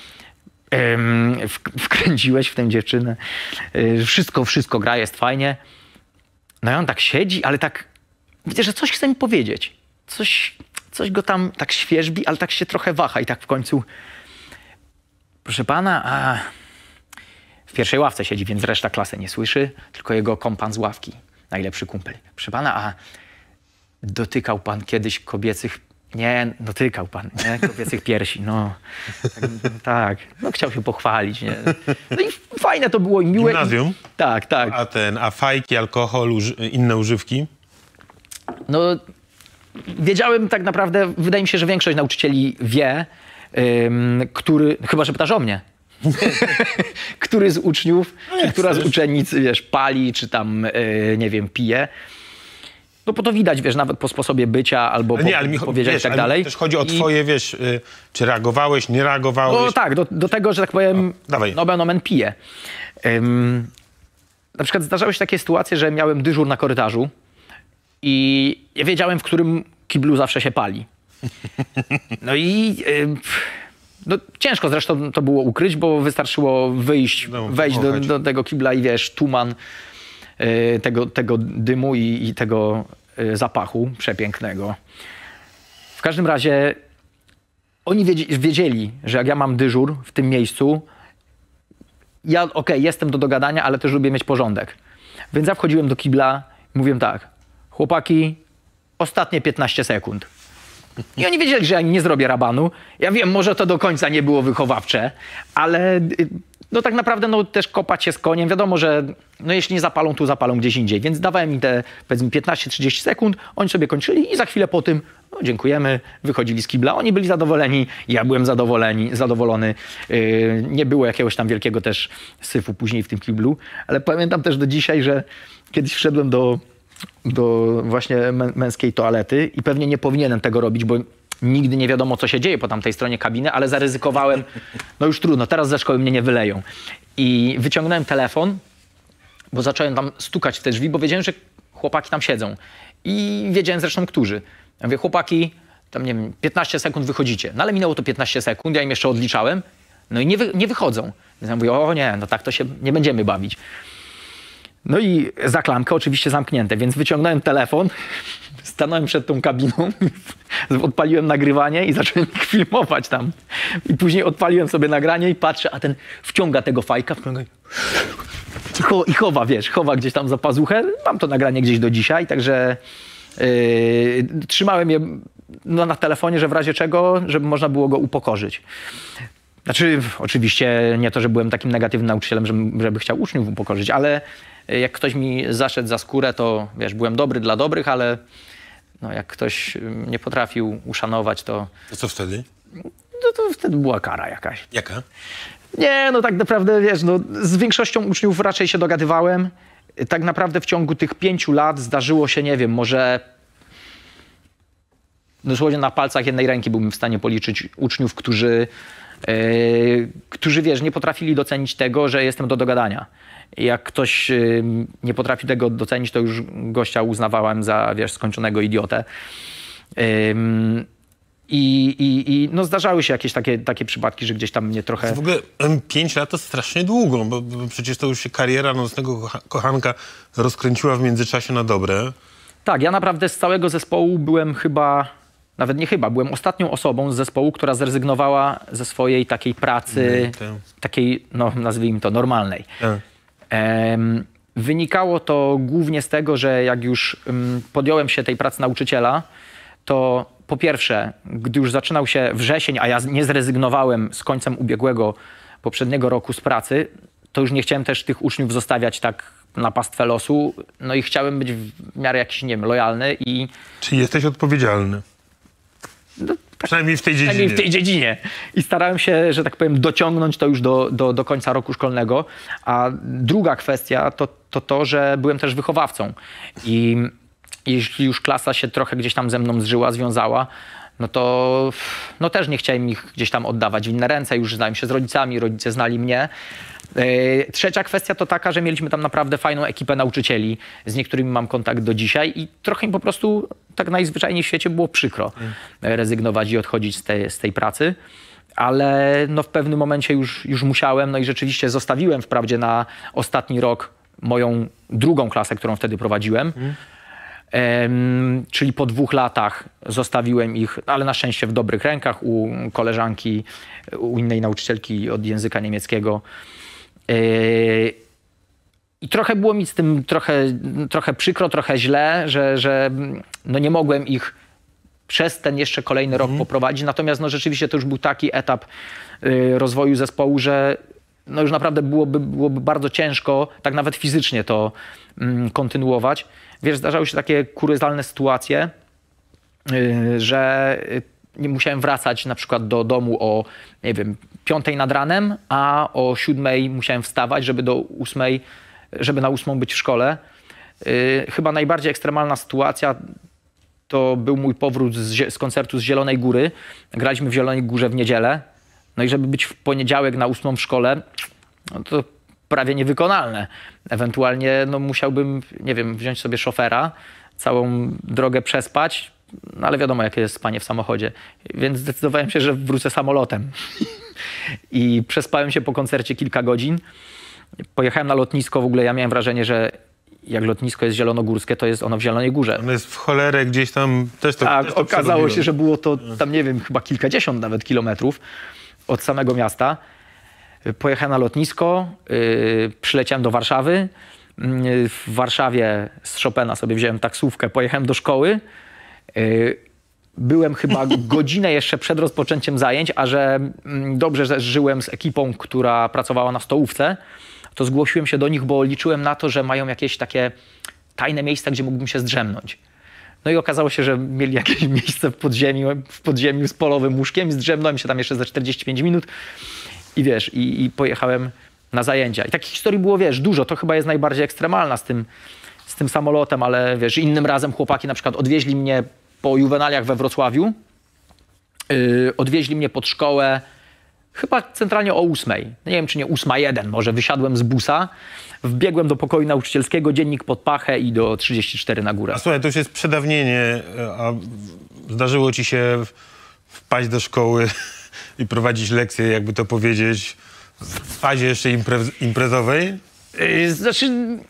wkręciłeś w tę dziewczynę. Wszystko gra, jest fajnie. No i on tak siedzi, ale tak, widzę, że coś chce mi powiedzieć. Coś go tam tak świerzbi, ale tak się trochę waha i tak w końcu, proszę pana, w pierwszej ławce siedzi, więc reszta klasy nie słyszy, tylko jego kompan z ławki, najlepszy kumpel. Proszę pana, dotykał pan kiedyś kobiecych... Nie, dotykał pan, nie? Kobiecych piersi, no. Tak, no chciał się pochwalić, nie? No i fajne to było i miłe. Gimnazjum? Tak, tak. A fajki, alkohol, inne używki? No, wiedziałem tak naprawdę, wydaje mi się, że większość nauczycieli wie, chyba że pytasz o mnie, który z uczniów, czy która z uczennic, wiesz, pali, czy tam, nie wiem, pije. No bo to widać, wiesz, nawet po sposobie bycia albo po powiedzieć i tak dalej. Też chodzi o twoje, wiesz, czy reagowałeś, nie reagowałeś? No tak, do tego, że tak powiem, dawaj. nomen omen piję. Na przykład zdarzały się takie sytuacje, że miałem dyżur na korytarzu i ja wiedziałem, w którym kiblu zawsze się pali. No i no, ciężko zresztą to było ukryć, bo wystarczyło wejść do tego kibla i wiesz, tuman tego dymu i tego zapachu przepięknego. W każdym razie oni wiedzieli, że jak ja mam dyżur w tym miejscu, ja jestem do dogadania, ale też lubię mieć porządek. Więc ja wchodziłem do kibla i mówiłem tak, chłopaki, ostatnie 15 sekund. I oni wiedzieli, że ja nie zrobię rabanu. Ja wiem, może to do końca nie było wychowawcze, ale no tak naprawdę no, też kopać się z koniem. Wiadomo, że no, jeśli nie zapalą, to zapalą gdzieś indziej. Więc dawałem im te, powiedzmy, 15-30 sekund. Oni sobie kończyli i za chwilę po tym, no, dziękujemy, wychodzili z kibla. Oni byli zadowoleni, ja byłem zadowolony. Nie było jakiegoś tam wielkiego też syfu później w tym kiblu. Ale pamiętam też do dzisiaj, że kiedyś wszedłem do właśnie męskiej toalety i pewnie nie powinienem tego robić, bo nigdy nie wiadomo, co się dzieje po tamtej stronie kabiny, ale zaryzykowałem, no już trudno, teraz ze szkoły mnie nie wyleją. I wyciągnąłem telefon, bo zacząłem tam stukać w te drzwi, bo wiedziałem, że chłopaki tam siedzą. I wiedziałem zresztą, którzy. Ja mówię, chłopaki, tam nie wiem, 15 sekund wychodzicie. No ale minęło to 15 sekund, ja im jeszcze odliczałem, no i nie wychodzą. Więc ja mówię, o nie, no tak to się nie będziemy bawić. No i za klamkę oczywiście zamknięte, więc wyciągnąłem telefon, stanąłem przed tą kabiną, odpaliłem nagrywanie i zacząłem ich filmować tam. I później odpaliłem sobie nagranie i patrzę, a ten wciąga tego fajka i chowa gdzieś tam za pazuchę. Mam to nagranie gdzieś do dzisiaj, także trzymałem je na telefonie, że w razie czego, żeby można było go upokorzyć. Znaczy, oczywiście nie to, że byłem takim negatywnym nauczycielem, żeby chciał uczniów upokorzyć, ale jak ktoś mi zaszedł za skórę, to wiesz, byłem dobry dla dobrych, ale no, jak ktoś nie potrafił uszanować, to... To co wtedy? No to wtedy była kara jakaś. Jaka? Nie, no tak naprawdę, wiesz, no, z większością uczniów raczej się dogadywałem. Tak naprawdę w ciągu tych 5 lat zdarzyło się, nie wiem, może... Dosłownie na palcach jednej ręki byłbym w stanie policzyć uczniów, którzy wiesz, nie potrafili docenić tego, że jestem do dogadania. Jak ktoś nie potrafi tego docenić, to już gościa uznawałem za, wiesz, skończonego idiotę. No zdarzały się jakieś takie przypadki, że gdzieś tam mnie trochę... W ogóle 5 lat to strasznie długo, bo przecież to już się kariera nocnego kochanka rozkręciła w międzyczasie na dobre. Tak, ja naprawdę z całego zespołu byłem byłem ostatnią osobą z zespołu, która zrezygnowała ze swojej takiej pracy, takiej, no nazwijmy to, normalnej. Wynikało to głównie z tego, że jak już podjąłem się tej pracy nauczyciela, to po pierwsze, gdy już zaczynał się wrzesień, a ja nie zrezygnowałem z końcem poprzedniego roku z pracy, to już nie chciałem też tych uczniów zostawiać tak na pastwę losu, no i chciałem być w miarę jakiś, nie wiem, lojalny i... Czyli jesteś odpowiedzialny? No, tak, przynajmniej w tej dziedzinie. Przynajmniej w tej dziedzinie. I starałem się, że tak powiem, dociągnąć to już do końca roku szkolnego. A druga kwestia to, że byłem też wychowawcą. I jeśli już klasa się trochę gdzieś tam ze mną związała, no to no też nie chciałem ich gdzieś tam oddawać w inne ręce. Już znałem się z rodzicami, rodzice znali mnie. Trzecia kwestia to taka, że mieliśmy tam naprawdę fajną ekipę nauczycieli. Z niektórymi mam kontakt do dzisiaj i trochę im po prostu tak najzwyczajniej w świecie było przykro rezygnować i odchodzić z tej pracy. Ale no w pewnym momencie już musiałem, no i rzeczywiście zostawiłem wprawdzie na ostatni rok moją drugą klasę, którą wtedy prowadziłem. Czyli po 2 latach zostawiłem ich, ale na szczęście w dobrych rękach, u koleżanki, u innej nauczycielki od języka niemieckiego. I trochę było mi z tym trochę przykro, trochę źle, że no nie mogłem ich przez ten jeszcze kolejny rok poprowadzić. Natomiast no rzeczywiście to już był taki etap rozwoju zespołu, że no już naprawdę byłoby bardzo ciężko, tak nawet fizycznie to kontynuować. Wiesz, zdarzały się takie kuriozalne sytuacje, że nie musiałem wracać na przykład do domu o, nie wiem, 5 nad ranem, a o 7 musiałem wstawać, żeby na 8 być w szkole. Chyba najbardziej ekstremalna sytuacja to był mój powrót z koncertu z Zielonej Góry. Graliśmy w Zielonej Górze w niedzielę. No i żeby być w poniedziałek na 8 w szkole, no to prawie niewykonalne. Ewentualnie no musiałbym, nie wiem, wziąć sobie szofera, całą drogę przespać, no ale wiadomo, jakie jest spanie w samochodzie. Więc zdecydowałem się, że wrócę samolotem. I przespałem się po koncercie kilka godzin. Pojechałem na lotnisko. W ogóle ja miałem wrażenie, że jak lotnisko jest zielonogórskie, to jest ono w Zielonej Górze. Ono jest w cholerę gdzieś tam, też to Tak, też to okazało przerobiłem. się, że było to tam, nie wiem, chyba kilkadziesiąt nawet kilometrów od samego miasta. Pojechałem na lotnisko, przyleciałem do Warszawy. W Warszawie z Chopina sobie wziąłem taksówkę, pojechałem do szkoły. Byłem chyba godzinę jeszcze przed rozpoczęciem zajęć, a że dobrze, że żyłem z ekipą, która pracowała na stołówce, to zgłosiłem się do nich, bo liczyłem na to, że mają jakieś takie tajne miejsca, gdzie mógłbym się zdrzemnąć. No i okazało się, że mieli jakieś miejsce w podziemiu z polowym łóżkiem i zdrzemnąłem się tam jeszcze za 45 minut i wiesz, i pojechałem na zajęcia. I takich historii było, wiesz, dużo. To chyba jest najbardziej ekstremalna z tym samolotem, ale wiesz, innym razem chłopaki na przykład odwieźli mnie po juwenaliach we Wrocławiu, odwieźli mnie pod szkołę chyba centralnie o 8. Nie wiem, czy nie 8:01, może wysiadłem z busa, wbiegłem do pokoju nauczycielskiego, dziennik pod pachę i do 34 na górę. A słuchaj, to już jest przedawnienie, a zdarzyło ci się wpaść do szkoły i prowadzić lekcje, jakby to powiedzieć, w fazie jeszcze imprezowej? Znaczy...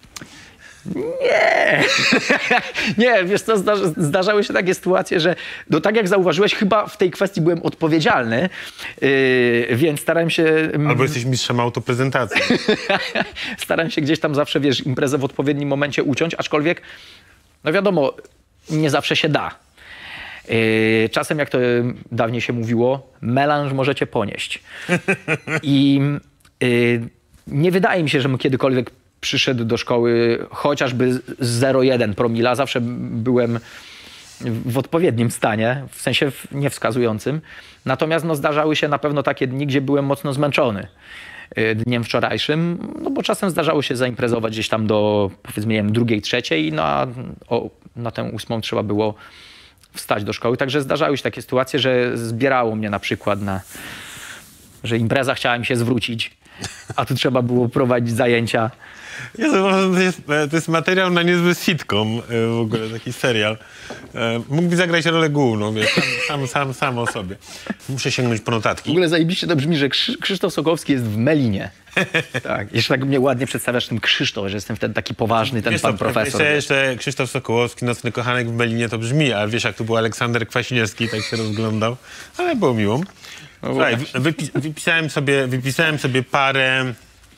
Nie, nie, wiesz co, zdarzały się takie sytuacje, że no tak jak zauważyłeś, chyba w tej kwestii byłem odpowiedzialny, więc starałem się... Albo jesteś mistrzem autoprezentacji. Starałem się gdzieś tam zawsze, wiesz, imprezę w odpowiednim momencie uciąć, aczkolwiek, no wiadomo, nie zawsze się da. Czasem, jak to dawniej się mówiło, melanż możecie ponieść. I nie wydaje mi się, żebym kiedykolwiek przyszedł do szkoły chociażby 0,1 promila. Zawsze byłem w odpowiednim stanie, w sensie niewskazującym. Natomiast no, zdarzały się na pewno takie dni, gdzie byłem mocno zmęczony dniem wczorajszym, no bo czasem zdarzało się zaimprezować gdzieś tam do, powiedzmy, nie wiem, 2, 3, no a na tę 8 trzeba było wstać do szkoły. Także zdarzały się takie sytuacje, że zbierało mnie na przykład że impreza chciała mi się zwrócić, a tu trzeba było prowadzić zajęcia. Jezu, to jest materiał na niezły sitcom, w ogóle taki serial. Mógłby zagrać rolę główną, wiesz, sam o sobie. Muszę sięgnąć po W notatki. ogóle zajebiście to brzmi, że Krzysztof Sokołowski jest w Melinie. Tak, jeszcze tak mnie ładnie przedstawiasz ten Krzysztof, że jestem wtedy taki poważny, ten Wiesz pan co, profesor. Jeszcze Krzysztof Sokołowski, Nocny Kochanek w Melinie to brzmi, ale wiesz, jak tu był Aleksander Kwaśniewski, tak się rozglądał, ale było miło. Słuchaj, wypisałem sobie parę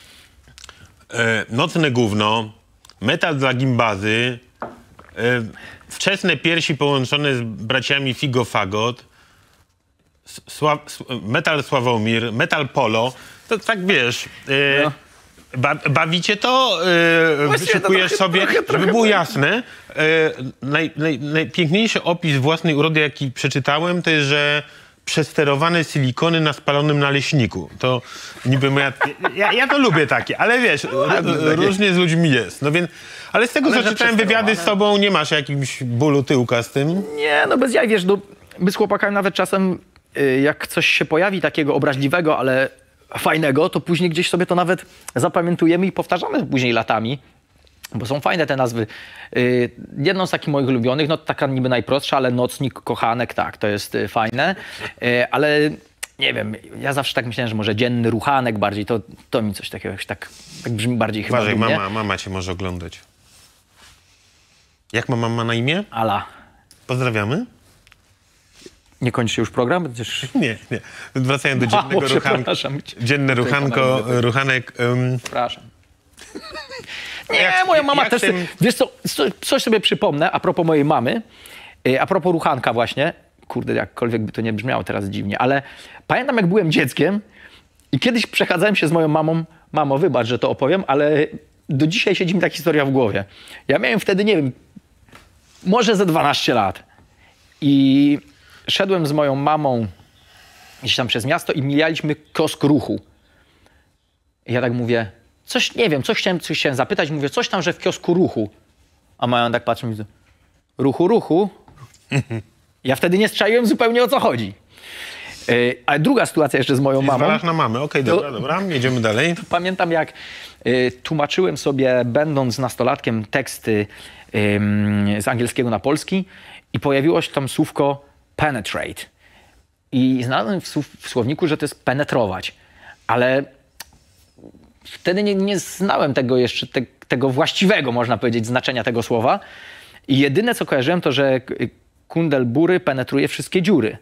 Nocne Gówno, Metal dla Gimbazy, Wczesne Piersi połączone z braciami Figo Fagot, Metal Sławomir, Metal Polo, to tak wiesz... Bawicie to? Wyszukujesz to sobie, żeby było jasne. Najpiękniejszy opis własnej urody, jaki przeczytałem, to jest, że przesterowane silikony na spalonym naleśniku. To niby moja... Ja to lubię takie, ale wiesz, różnie z ludźmi jest. No więc, ale z tego, co czytałem wywiady z tobą, nie masz jakiegoś bólu tyłka z tym? Nie, no bez jaj, wiesz, no, my z chłopakami nawet czasem, jak coś się pojawi takiego obraźliwego, ale fajnego, to później gdzieś sobie to nawet zapamiętujemy i powtarzamy później latami, bo są fajne te nazwy. Jedną z takich moich ulubionych, no taka niby najprostsza, ale Nocnik Kochanek, tak, to jest fajne, ale nie wiem, ja zawsze tak myślałem, że może Dzienny Ruchanek bardziej, to mi coś takiego tak brzmi bardziej chyba Uważaj, dumnie. mama cię może oglądać. Jak ma mama na imię? Ala. Pozdrawiamy. Nie kończy się już program? Przecież... Nie. Wracając do Dziennego Ruchanka. przepraszam. Dzienne Ruchanek. Przepraszam. Nie, moja mama też... Wiesz co, coś sobie przypomnę a propos mojej mamy, a propos ruchanka właśnie. Kurde, jakkolwiek by to nie brzmiało teraz dziwnie, ale pamiętam, jak byłem dzieckiem i kiedyś przechadzałem się z moją mamą. Mamo, wybacz, że to opowiem, ale do dzisiaj siedzi mi ta historia w głowie. Ja miałem wtedy, nie wiem, może ze 12 lat. I szedłem z moją mamą gdzieś tam przez miasto i mijaliśmy kiosk Ruchu. I ja tak mówię, coś, nie wiem, coś chciałem zapytać. Mówię, coś tam, że w kiosku Ruchu. A moja tak patrzy i mówi, Ruchu? Ja wtedy nie strzaiłem zupełnie, o co chodzi. Ale druga sytuacja jeszcze z moją mamą. Zwalasz na mamę. Okej, dobra, jedziemy dalej. Pamiętam, jak tłumaczyłem sobie, będąc nastolatkiem, teksty z angielskiego na polski i pojawiło się tam słówko penetrate. I znalazłem w słowniku, że to jest penetrować. Ale wtedy nie znałem tego jeszcze, tego właściwego, można powiedzieć, znaczenia tego słowa. I jedyne, co kojarzyłem, to, że kundel bury penetruje wszystkie dziury.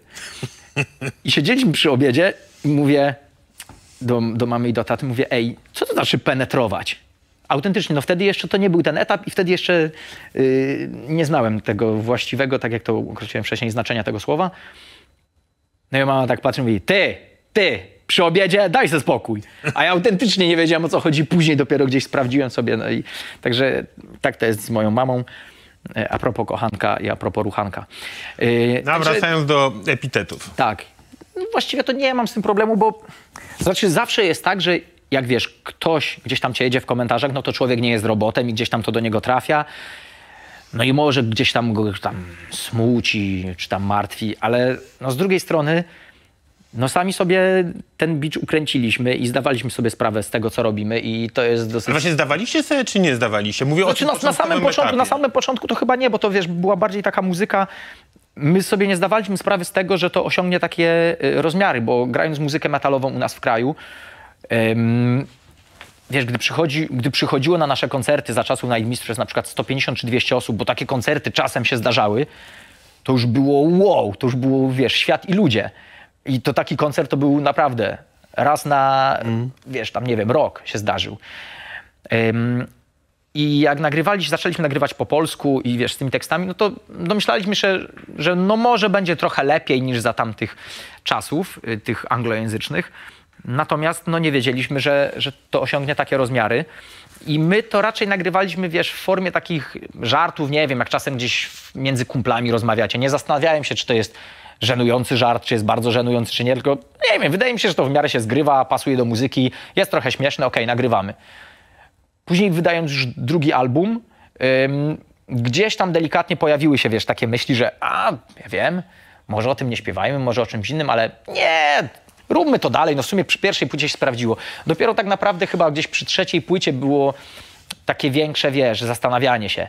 I siedzieliśmy przy obiedzie i mówię do mamy i do taty, mówię, ej, co to znaczy penetrować? Autentycznie, no wtedy jeszcze to nie był ten etap i wtedy jeszcze nie znałem tego właściwego, tak jak to określiłem wcześniej, znaczenia tego słowa. No i mama tak patrzy i mówi, ty, przy obiedzie daj sobie spokój. A ja autentycznie nie wiedziałem, o co chodzi. Później dopiero gdzieś sprawdziłem sobie. No i także tak to jest z moją mamą. A propos kochanka i a propos ruchanka. Wracając do epitetów. Tak. No właściwie to nie mam z tym problemu, bo znaczy zawsze jest tak, że jak wiesz, ktoś gdzieś tam cię jedzie w komentarzach, no to człowiek nie jest robotem i gdzieś tam to do niego trafia. No i może gdzieś tam go tam smuci, czy tam martwi, ale no z drugiej strony no sami sobie ten bicz ukręciliśmy i zdawaliśmy sobie sprawę z tego, co robimy i to jest dosyć... Ale właśnie zdawaliście sobie, czy nie zdawaliście? Mówię znaczy, o na samym początku to chyba nie, bo to wiesz, była bardziej taka muzyka. My sobie nie zdawaliśmy sprawy z tego, że to osiągnie takie rozmiary, bo grając muzykę metalową u nas w kraju, wiesz, gdy przychodziło na nasze koncerty za czasów Nightmistress na przykład 150 czy 200 osób, bo takie koncerty czasem się zdarzały, to już było wow, to już było, wiesz, świat i ludzie. I to taki koncert to był naprawdę raz na, wiesz, tam nie wiem, rok się zdarzył. I jak zaczęliśmy nagrywać po polsku i wiesz, z tymi tekstami, no to domyślaliśmy się, że no może będzie trochę lepiej niż za tamtych czasów, tych anglojęzycznych. Natomiast no nie wiedzieliśmy, że to osiągnie takie rozmiary. I my to raczej nagrywaliśmy, wiesz, w formie takich żartów, nie wiem, jak czasem gdzieś między kumplami rozmawiacie. Nie zastanawiałem się, czy to jest żenujący żart, czy jest bardzo żenujący, czy nie, tylko nie wiem, wydaje mi się, że to w miarę się zgrywa, pasuje do muzyki, jest trochę śmieszne, okej, nagrywamy. Później wydając już drugi album, gdzieś tam delikatnie pojawiły się, wiesz, takie myśli, że ja wiem, może o tym nie śpiewajmy, może o czymś innym, ale nie, róbmy to dalej. No w sumie przy pierwszej płycie się sprawdziło. Dopiero tak naprawdę chyba gdzieś przy trzeciej płycie było takie większe, wiesz, zastanawianie się,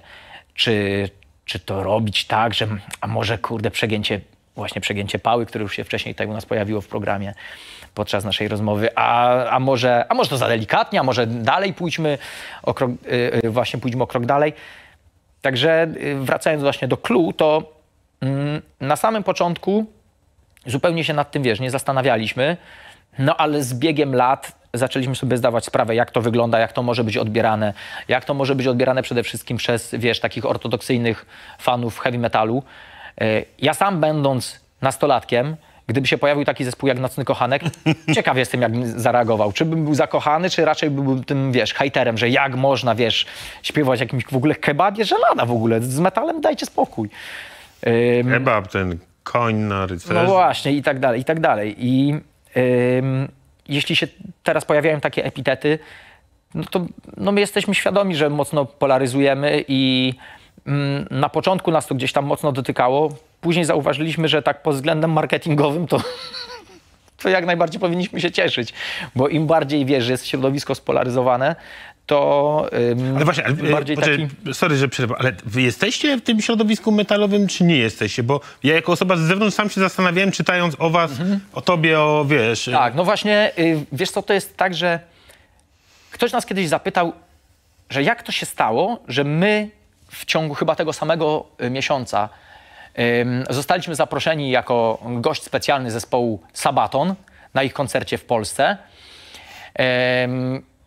czy to robić tak, że a może kurde przegięcie pały, które już się wcześniej tutaj u nas pojawiło w programie podczas naszej rozmowy, a może to za delikatnie, a może dalej pójdźmy o krok dalej. Także wracając właśnie do clue, to na samym początku zupełnie się nad tym, wiesz, nie zastanawialiśmy, no ale z biegiem lat zaczęliśmy sobie zdawać sprawę, jak to wygląda, jak to może być odbierane przede wszystkim przez, wiesz, takich ortodoksyjnych fanów heavy metalu. Ja sam będąc nastolatkiem, gdyby się pojawił taki zespół jak Nocny Kochanek, ciekaw jestem, jak bym zareagował. Czy bym był zakochany, czy raczej byłbym tym, wiesz, hejterem, że jak można, wiesz, śpiewać jakimś w ogóle kebabie, że lada w ogóle, z metalem dajcie spokój. Kebab, ten koń na rycerzu. No właśnie, i tak dalej, i tak dalej. I jeśli się teraz pojawiają takie epitety, no to my jesteśmy świadomi, że mocno polaryzujemy i na początku nas to gdzieś tam mocno dotykało. Później zauważyliśmy, że tak pod względem marketingowym to jak najbardziej powinniśmy się cieszyć, bo im bardziej, wiesz, że jest środowisko spolaryzowane, to ale właśnie, bardziej taki... Sorry, że przerwę, ale wy jesteście w tym środowisku metalowym, czy nie jesteście? Bo ja jako osoba z zewnątrz sam się zastanawiałem, czytając o was, o tobie, wiesz... Tak, no właśnie, wiesz co, to jest tak, że ktoś nas kiedyś zapytał, że jak to się stało, że my w ciągu chyba tego samego miesiąca zostaliśmy zaproszeni jako gość specjalny zespołu Sabaton na ich koncercie w Polsce.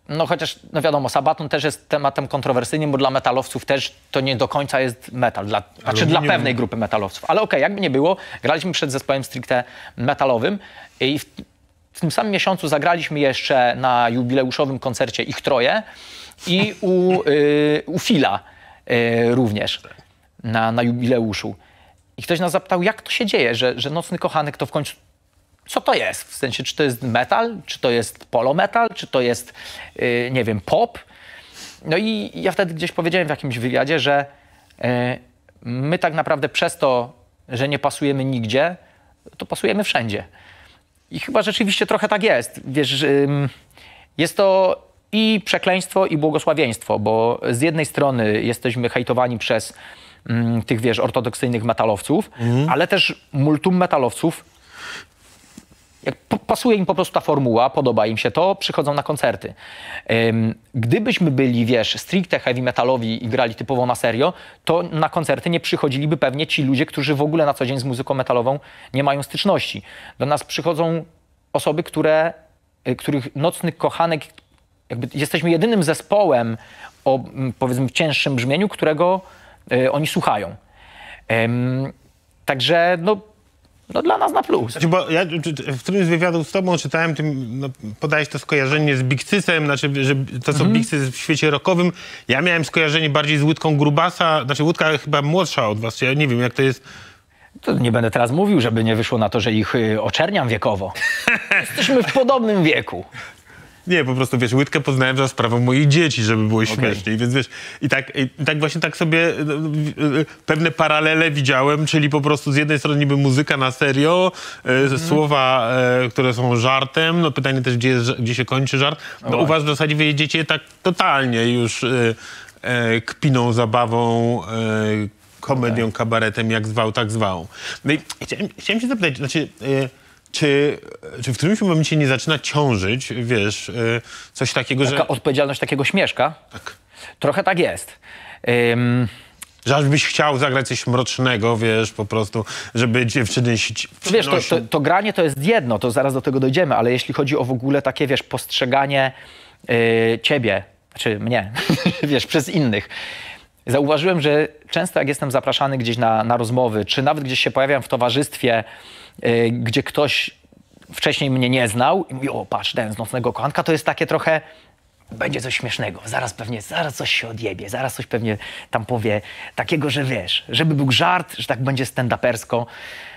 No chociaż, no wiadomo, Sabaton też jest tematem kontrowersyjnym, bo dla metalowców też to nie do końca jest metal. Znaczy dla pewnej grupy metalowców. Ale okej, jakby nie było, graliśmy przed zespołem stricte metalowym i w tym samym miesiącu zagraliśmy jeszcze na jubileuszowym koncercie Ich Troje i u Fila również na jubileuszu. I ktoś nas zapytał, jak to się dzieje, że Nocny Kochanek to w końcu... Co to jest? W sensie, czy to jest metal, czy to jest polo metal, czy to jest, nie wiem, pop? No i ja wtedy gdzieś powiedziałem w jakimś wywiadzie, że my tak naprawdę przez to, że nie pasujemy nigdzie, to pasujemy wszędzie. I chyba rzeczywiście trochę tak jest. Wiesz, jest to i przekleństwo, i błogosławieństwo, bo z jednej strony jesteśmy hejtowani przez tych, wiesz, ortodoksyjnych metalowców, ale też multum metalowców, jak pasuje im po prostu ta formuła, podoba im się to, przychodzą na koncerty. Gdybyśmy byli, wiesz, stricte heavy metalowi i grali typowo na serio, to na koncerty nie przychodziliby pewnie ci ludzie, którzy w ogóle na co dzień z muzyką metalową nie mają styczności. Do nas przychodzą osoby, których Nocny Kochanek, jakby jesteśmy jedynym zespołem o, powiedzmy, cięższym brzmieniu, którego oni słuchają. Także, no dla nas na plus. Znaczy, bo ja w którymś z wywiadów z tobą czytałem, podałeś to skojarzenie z Big Cysem, znaczy, że to co Big Cys w świecie rockowym. Ja miałem skojarzenie bardziej z Łódką Grubasa, znaczy Łódka chyba młodsza od was, ja nie wiem jak to jest. To nie będę teraz mówił, żeby nie wyszło na to, że ich oczerniam wiekowo. Jesteśmy w podobnym wieku. Nie, po prostu, wiesz, Łydkę poznałem za sprawą moich dzieci, żeby było śmieszniej, więc wiesz, i tak właśnie tak sobie pewne paralele widziałem, czyli po prostu z jednej strony niby muzyka na serio, słowa, które są żartem, no pytanie też, gdzie się kończy żart. No u was w zasadzie wy jedziecie tak totalnie już kpiną, zabawą, komedią, kabaretem, jak zwał, tak zwał. No i chciałem się zapytać, znaczy... Czy w którymś momencie nie zaczyna ciążyć, wiesz, coś takiego, Taka odpowiedzialność takiego śmieszka? Tak. Trochę tak jest. Że aż byś chciał zagrać coś mrocznego, wiesz, po prostu, żeby dziewczyny się wiesz, to granie to jest jedno, to zaraz do tego dojdziemy, ale jeśli chodzi o w ogóle takie, wiesz, postrzeganie ciebie, znaczy mnie, wiesz, przez innych, zauważyłem, że często jak jestem zapraszany gdzieś na rozmowy, czy nawet gdzieś się pojawiam w towarzystwie, gdzie ktoś wcześniej mnie nie znał i mówi, o patrz, ten z Nocnego Kochanka, to jest takie trochę, będzie coś śmiesznego, zaraz coś się odjebie, zaraz coś pewnie tam powie takiego, że wiesz, żeby był żart, że tak będzie stand-upersko.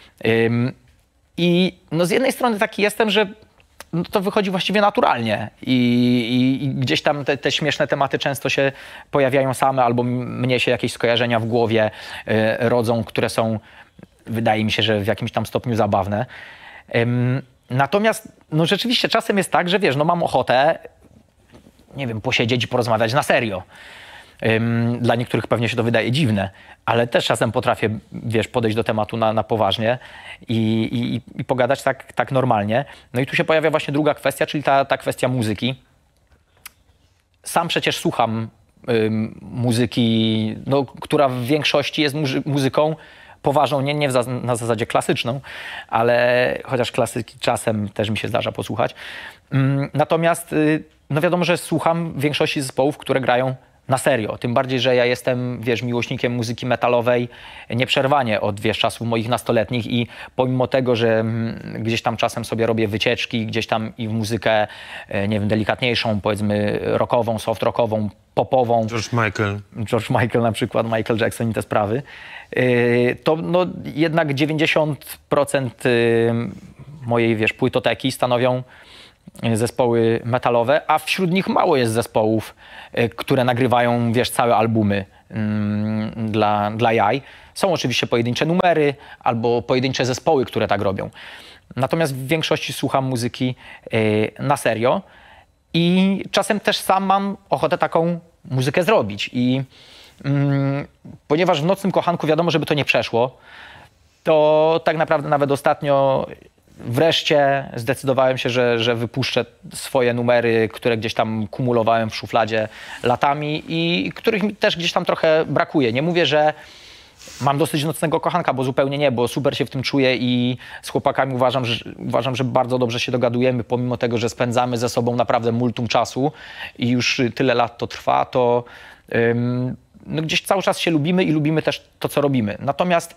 I no z jednej strony taki jestem, że no to wychodzi właściwie naturalnie i gdzieś tam te śmieszne tematy często się pojawiają same, albo mnie się jakieś skojarzenia w głowie rodzą, które są, wydaje mi się, że w jakimś tam stopniu zabawne. Natomiast no rzeczywiście czasem jest tak, że wiesz, no mam ochotę, nie wiem, posiedzieć i porozmawiać na serio. Dla niektórych pewnie się to wydaje dziwne, ale też czasem potrafię, wiesz, podejść do tematu na poważnie i pogadać tak normalnie. No i tu się pojawia właśnie druga kwestia, czyli ta kwestia muzyki. Sam przecież słucham muzyki, no, która w większości jest muzyką poważną, nie na zasadzie klasyczną, ale chociaż klasyki czasem też mi się zdarza posłuchać. Natomiast no wiadomo, że słucham większości zespołów, które grają na serio. Tym bardziej, że ja jestem, wiesz, miłośnikiem muzyki metalowej nieprzerwanie od, wiesz, czasów moich nastoletnich i pomimo tego, że gdzieś tam czasem sobie robię wycieczki, gdzieś tam i w muzykę, nie wiem, delikatniejszą, powiedzmy rockową, soft rockową, popową. George Michael na przykład, Michael Jackson i te sprawy. To no, jednak 90% mojej, wiesz, płytoteki stanowią zespoły metalowe, a wśród nich mało jest zespołów, które nagrywają, wiesz, całe albumy dla jaj. Są oczywiście pojedyncze numery albo pojedyncze zespoły, które tak robią. Natomiast w większości słucham muzyki na serio i czasem też sam mam ochotę taką muzykę zrobić. I ponieważ w Nocnym Kochanku wiadomo, żeby to nie przeszło, to tak naprawdę nawet ostatnio wreszcie zdecydowałem się, że wypuszczę swoje numery, które gdzieś tam kumulowałem w szufladzie latami i których mi też gdzieś tam trochę brakuje. Nie mówię, że mam dosyć nocnego kochanka, bo zupełnie nie, bo super się w tym czuję i z chłopakami uważam, że bardzo dobrze się dogadujemy, pomimo tego, że spędzamy ze sobą naprawdę multum czasu i już tyle lat to trwa, to no gdzieś cały czas się lubimy i lubimy też to, co robimy. Natomiast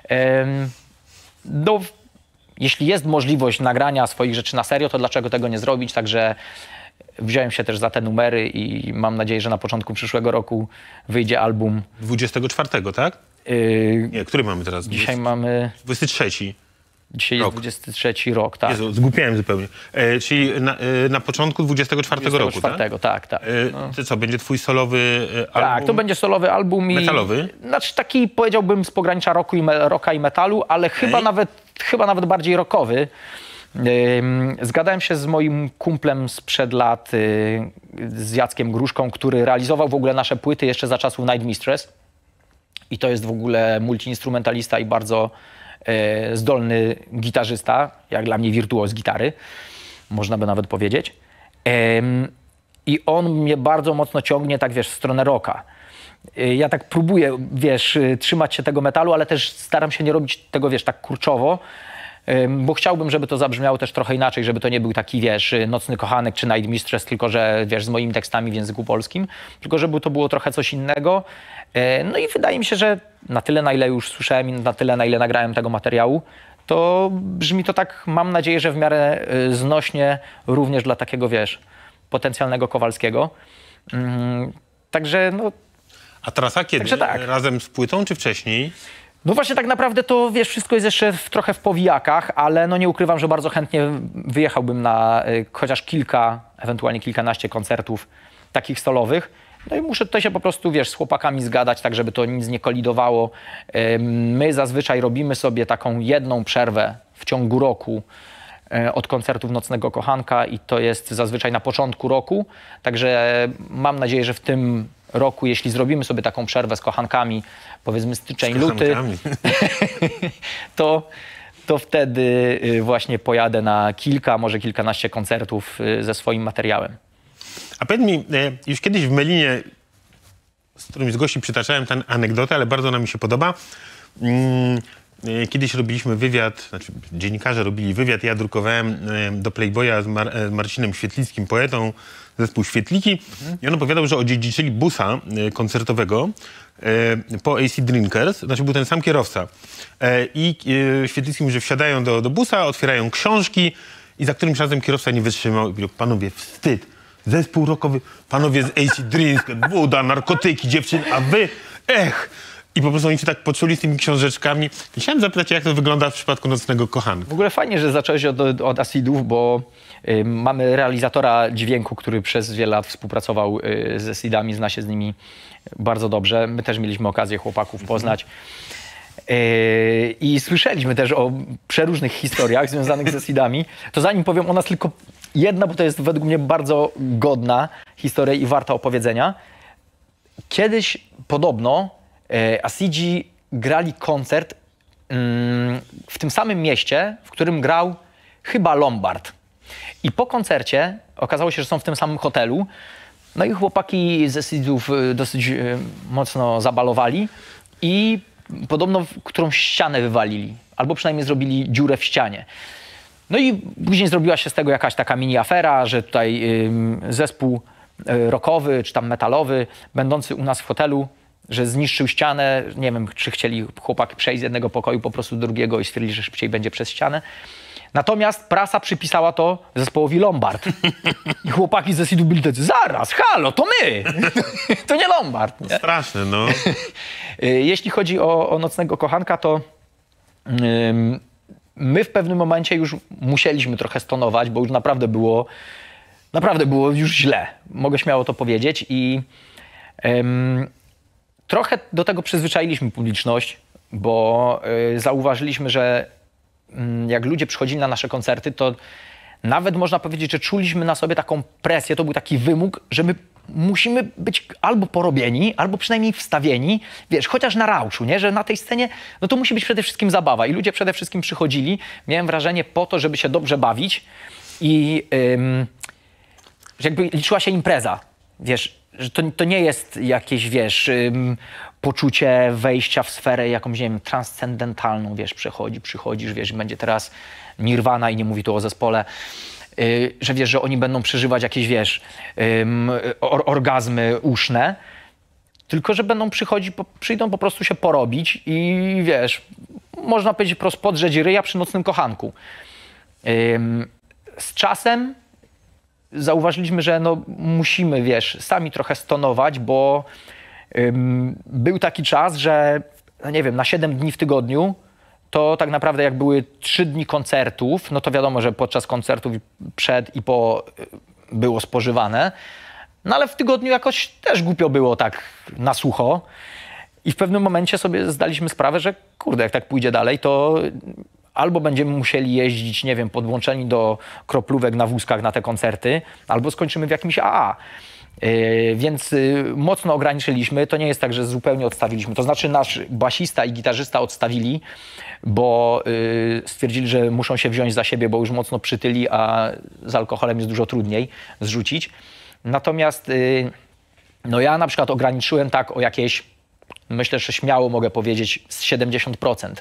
no, jeśli jest możliwość nagrania swoich rzeczy na serio, to dlaczego tego nie zrobić? Także wziąłem się też za te numery i mam nadzieję, że na początku przyszłego roku wyjdzie album. 24, tak? Nie, który mamy teraz? Dzisiaj mamy... 23. Dzisiaj rok. jest 23 rok, tak. Jezu, zgłupiałem zupełnie. Czyli na początku 24 roku, 24, tak? Tak. To co, będzie twój solowy album? Tak, to będzie solowy album. Metalowy? Znaczy taki, powiedziałbym, z pogranicza rocka i metalu, ale chyba nawet bardziej rockowy. Zgadałem się z moim kumplem sprzed lat, z Jackiem Gruszką, który realizował w ogóle nasze płyty jeszcze za czasów Night Mistress. I to jest w ogóle multiinstrumentalista i bardzo zdolny gitarzysta, jak dla mnie wirtuoz gitary, można by nawet powiedzieć. I on mnie bardzo mocno ciągnie, tak wiesz, w stronę rocka. Ja tak próbuję, wiesz, trzymać się tego metalu, ale też staram się nie robić tego, wiesz, tak kurczowo, bo chciałbym, żeby to zabrzmiało też trochę inaczej, żeby to nie był taki, wiesz, Nocny Kochanek czy Night Mistress, tylko że, wiesz, z moimi tekstami w języku polskim, tylko żeby to było trochę coś innego. No i wydaje mi się, że na tyle, na ile już słyszałem i na tyle, na ile nagrałem tego materiału, to brzmi to tak, mam nadzieję, że w miarę znośnie również dla takiego, wiesz, potencjalnego Kowalskiego. Także, no... A trasa kiedy? Także tak. Razem z płytą czy wcześniej? No właśnie tak naprawdę to, wiesz, wszystko jest jeszcze trochę w powijakach, ale no nie ukrywam, że bardzo chętnie wyjechałbym na chociaż kilka, ewentualnie kilkanaście koncertów takich solowych. No i muszę tutaj się po prostu, wiesz, z chłopakami zgadać, tak żeby to nic nie kolidowało. My zazwyczaj robimy sobie taką jedną przerwę w ciągu roku od koncertów Nocnego Kochanka i to jest zazwyczaj na początku roku. Także mam nadzieję, że w tym roku, jeśli zrobimy sobie taką przerwę z kochankami, powiedzmy styczeń, luty, to wtedy właśnie pojadę na kilka, może kilkanaście koncertów ze swoim materiałem. A powiedz mi, już kiedyś w Melinie z którymś z gości przytaczałem tę anegdotę, ale bardzo ona mi się podoba. Kiedyś robiliśmy wywiad, znaczy dziennikarze robili wywiad, ja drukowałem do Playboya z Marcinem Świetlickim, poetą, zespół Świetliki i on opowiadał, że odziedziczyli busa koncertowego po AC Drinkers, znaczy był ten sam kierowca. I Świetlicki mówi, że wsiadają do busa, otwierają książki i za którymś razem kierowca nie wytrzymał i powiedział, panowie, wstyd, zespół rockowy, panowie z AC Drinkers, woda, narkotyki, dziewczyny, a wy, I po prostu oni się tak poczuli z tymi książeczkami. Chciałem zapytać, jak to wygląda w przypadku Nocnego Kochanka. W ogóle fajnie, że zacząłeś od Acidów, bo mamy realizatora dźwięku, który przez wiele lat współpracował z Acidami, zna się z nimi bardzo dobrze. My też mieliśmy okazję chłopaków poznać. I słyszeliśmy też o przeróżnych historiach związanych z Acidami. To zanim powiem o nas tylko jedna, bo to jest według mnie bardzo godna historia i warta opowiedzenia. Kiedyś podobno Acidzi grali koncert w tym samym mieście, w którym grał chyba Lombard. I po koncercie okazało się, że są w tym samym hotelu. No i chłopaki z Acidów dosyć mocno zabalowali i podobno którąś ścianę wywalili. Albo przynajmniej zrobili dziurę w ścianie. No i później zrobiła się z tego jakaś taka mini afera, że tutaj zespół rockowy czy tam metalowy, będący u nas w hotelu, że zniszczył ścianę. Nie wiem, czy chcieli chłopaki przejść z jednego pokoju po prostu do drugiego i stwierdzili, że szybciej będzie przez ścianę. Natomiast prasa przypisała to zespołowi Lombard. I chłopaki ze Acidów byli tacy, zaraz, halo, to my! To nie Lombard. Nie? Straszne, no. Jeśli chodzi o Nocnego Kochanka, to my w pewnym momencie już musieliśmy trochę stonować, bo już naprawdę było już źle. Mogę śmiało to powiedzieć. I trochę do tego przyzwyczailiśmy publiczność, bo zauważyliśmy, że jak ludzie przychodzili na nasze koncerty, to nawet można powiedzieć, że czuliśmy na sobie taką presję, to był taki wymóg, że my musimy być albo porobieni, albo przynajmniej wstawieni, wiesz, chociaż na rauczu, nie? Że na tej scenie, no to musi być przede wszystkim zabawa. I ludzie przede wszystkim przychodzili, miałem wrażenie, po to, żeby się dobrze bawić i że jakby liczyła się impreza, wiesz, że to nie jest jakieś, wiesz, poczucie wejścia w sferę jakąś, nie wiem, transcendentalną, wiesz, przychodzisz, wiesz, i będzie teraz Nirvana i nie mówi tu o zespole, że wiesz, że oni będą przeżywać jakieś, wiesz, orgazmy uszne, tylko że będą przyjdą po prostu się porobić i wiesz, można powiedzieć wprost podrzeć ryja przy nocnym kochanku. Z czasem zauważyliśmy, że no musimy, wiesz, sami trochę stonować, bo był taki czas, że no nie wiem, na 7 dni w tygodniu to tak naprawdę jak były 3 dni koncertów, no to wiadomo, że podczas koncertów przed i po było spożywane, no ale w tygodniu jakoś też głupio było tak na sucho i w pewnym momencie sobie zdaliśmy sprawę, że kurde, jak tak pójdzie dalej, to albo będziemy musieli jeździć, nie wiem, podłączeni do kroplówek na wózkach na te koncerty, albo skończymy w jakimś AA. Więc mocno ograniczyliśmy. To nie jest tak, że zupełnie odstawiliśmy. To znaczy nasz basista i gitarzysta odstawili, bo stwierdzili, że muszą się wziąć za siebie, bo już mocno przytyli, a z alkoholem jest dużo trudniej zrzucić. Natomiast no ja na przykład ograniczyłem tak o jakieś, myślę, że śmiało mogę powiedzieć, z 70%.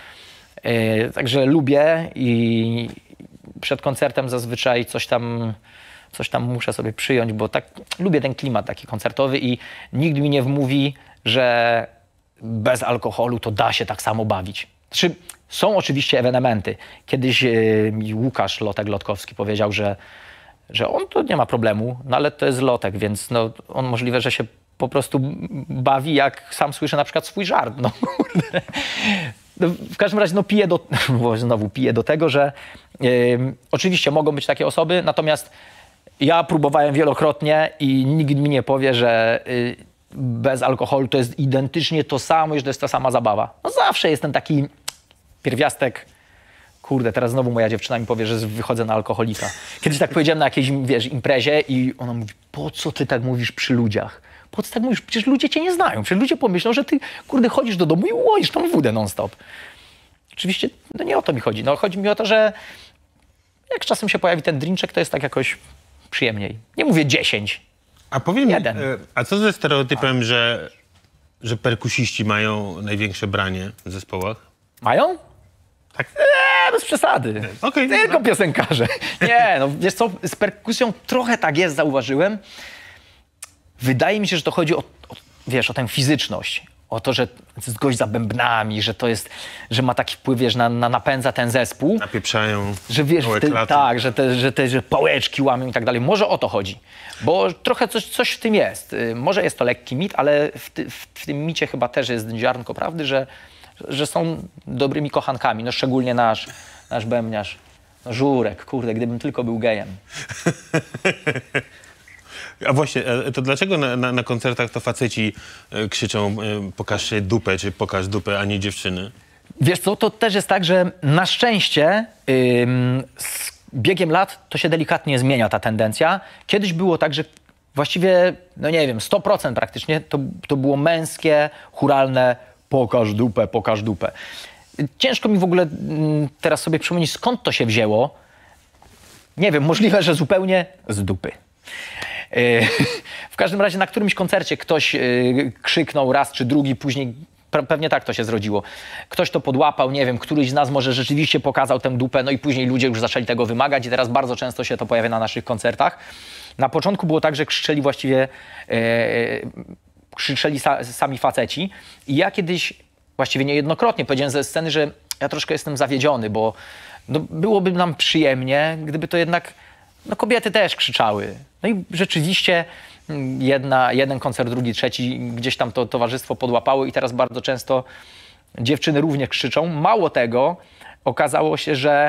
Także lubię i przed koncertem zazwyczaj coś tam muszę sobie przyjąć, bo tak lubię ten klimat taki koncertowy i nikt mi nie wmówi, że bez alkoholu to da się tak samo bawić. Znaczy, są oczywiście ewenementy. Kiedyś mi Łukasz Lotek-Lotkowski powiedział, że on to nie ma problemu, no ale to jest Lotek, więc no, on możliwe, że się po prostu bawi, jak sam słyszy na przykład swój żart. No, kurde. No, w każdym razie no, piję do tego, że oczywiście mogą być takie osoby, natomiast ja próbowałem wielokrotnie i nikt mi nie powie, że bez alkoholu to jest identycznie to samo, że to jest ta sama zabawa. No zawsze jest ten taki pierwiastek, kurde, teraz znowu moja dziewczyna mi powie, że wychodzę na alkoholika. Kiedyś tak powiedziałem na jakiejś, wiesz, imprezie i ona mówi, po co ty tak mówisz przy ludziach? Po co tak mówisz? Przecież ludzie cię nie znają. Przecież ludzie pomyślą, że ty, kurde, chodzisz do domu i łoisz tą wódę non-stop. Oczywiście no nie o to mi chodzi. No, chodzi mi o to, że jak czasem się pojawi ten drinczek, to jest tak jakoś przyjemniej. Nie mówię 10. A powiedz mi, Jeden. a co ze stereotypem, że perkusiści mają największe branie w zespołach? Mają? Tak. Bez przesady. Okej. Tylko piosenkarze. Nie, no wiesz co, z perkusją trochę tak jest, zauważyłem. Wydaje mi się, że to chodzi o wiesz, o tę fizyczność. O to, że jest gość za bębnami, że to jest, że ma taki wpływ, wiesz, napędza ten zespół. Napieprzają że wiesz, klaty. tak, że pałeczki łamią i tak dalej. Może o to chodzi. Bo trochę coś w tym jest. Może jest to lekki mit, ale w tym micie chyba też jest ziarnko prawdy, że są dobrymi kochankami. No szczególnie nasz bębniarz. No, Żurek, kurde, gdybym tylko był gejem. A właśnie, to dlaczego na koncertach to faceci krzyczą pokaż się dupę, czy pokaż dupę, a nie dziewczyny? Wiesz co, to też jest tak, że na szczęście z biegiem lat to się delikatnie zmienia ta tendencja. Kiedyś było tak, że właściwie, no nie wiem, 100% praktycznie to było męskie, chóralne pokaż dupę, pokaż dupę. Ciężko mi w ogóle teraz sobie przypomnieć, skąd to się wzięło. Nie wiem, możliwe, że zupełnie z dupy. W każdym razie na którymś koncercie ktoś krzyknął raz czy drugi, później pewnie tak to się zrodziło. Ktoś to podłapał, nie wiem, któryś z nas może rzeczywiście pokazał tę dupę, no i później ludzie już zaczęli tego wymagać i teraz bardzo często się to pojawia na naszych koncertach. Na początku było tak, że krzyczeli właściwie sami faceci i ja kiedyś, właściwie niejednokrotnie powiedziałem ze sceny, że ja troszkę jestem zawiedziony, bo no, byłoby nam przyjemnie, gdyby to jednak no kobiety też krzyczały. No i rzeczywiście jeden koncert, drugi, trzeci, gdzieś tam to towarzystwo podłapało i teraz bardzo często dziewczyny również krzyczą. Mało tego, okazało się, że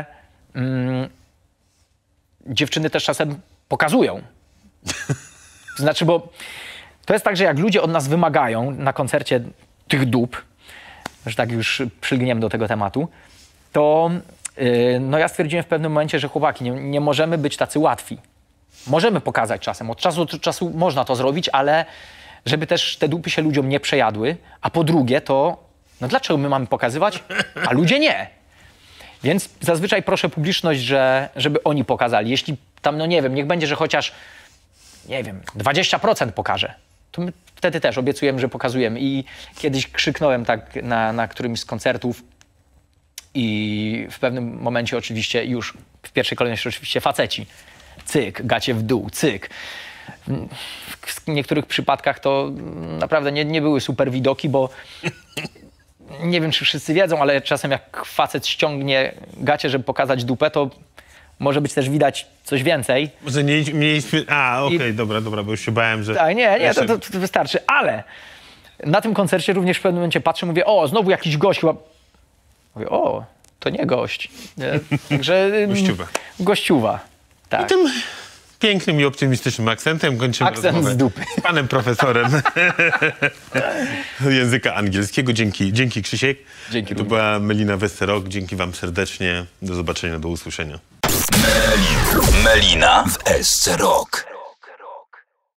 dziewczyny też czasem pokazują. To znaczy, bo to jest tak, że jak ludzie od nas wymagają na koncercie tych dup, że tak już przylgniemy do tego tematu, to no ja stwierdziłem w pewnym momencie, że chłopaki, nie możemy być tacy łatwi. Możemy pokazać czasem, od czasu do czasu można to zrobić, ale żeby też te dupy się ludziom nie przejadły, a po drugie to, no dlaczego my mamy pokazywać, a ludzie nie? Więc zazwyczaj proszę publiczność, żeby oni pokazali. Jeśli tam, no nie wiem, niech będzie, że chociaż, nie wiem, 20% pokaże. to my wtedy też obiecujemy, że pokazujemy. I kiedyś krzyknąłem tak na którymś z koncertów i w pewnym momencie oczywiście już w pierwszej kolejności oczywiście faceci. Cyk, gacie w dół, cyk. W niektórych przypadkach to naprawdę nie były super widoki, bo nie wiem, czy wszyscy wiedzą, ale czasem jak facet ściągnie gacie, żeby pokazać dupę, to może być też widać coś więcej. Może nie mieliśmy... okej, dobra, bo już się bałem, że... Tak, nie, to wystarczy, ale na tym koncercie również w pewnym momencie patrzę, mówię, o, znowu jakiś gość chyba... Mówię, o, to nie gość. Nie? Także... Gościuwa. Tak. I tym pięknym i optymistycznym akcentem kończymy Akcent z dupy. z panem profesorem języka angielskiego. Dzięki Krzysiek. Dzięki To również. była Melina Westerok. Dzięki wam serdecznie. Do zobaczenia, do usłyszenia. Melina w SC Rock.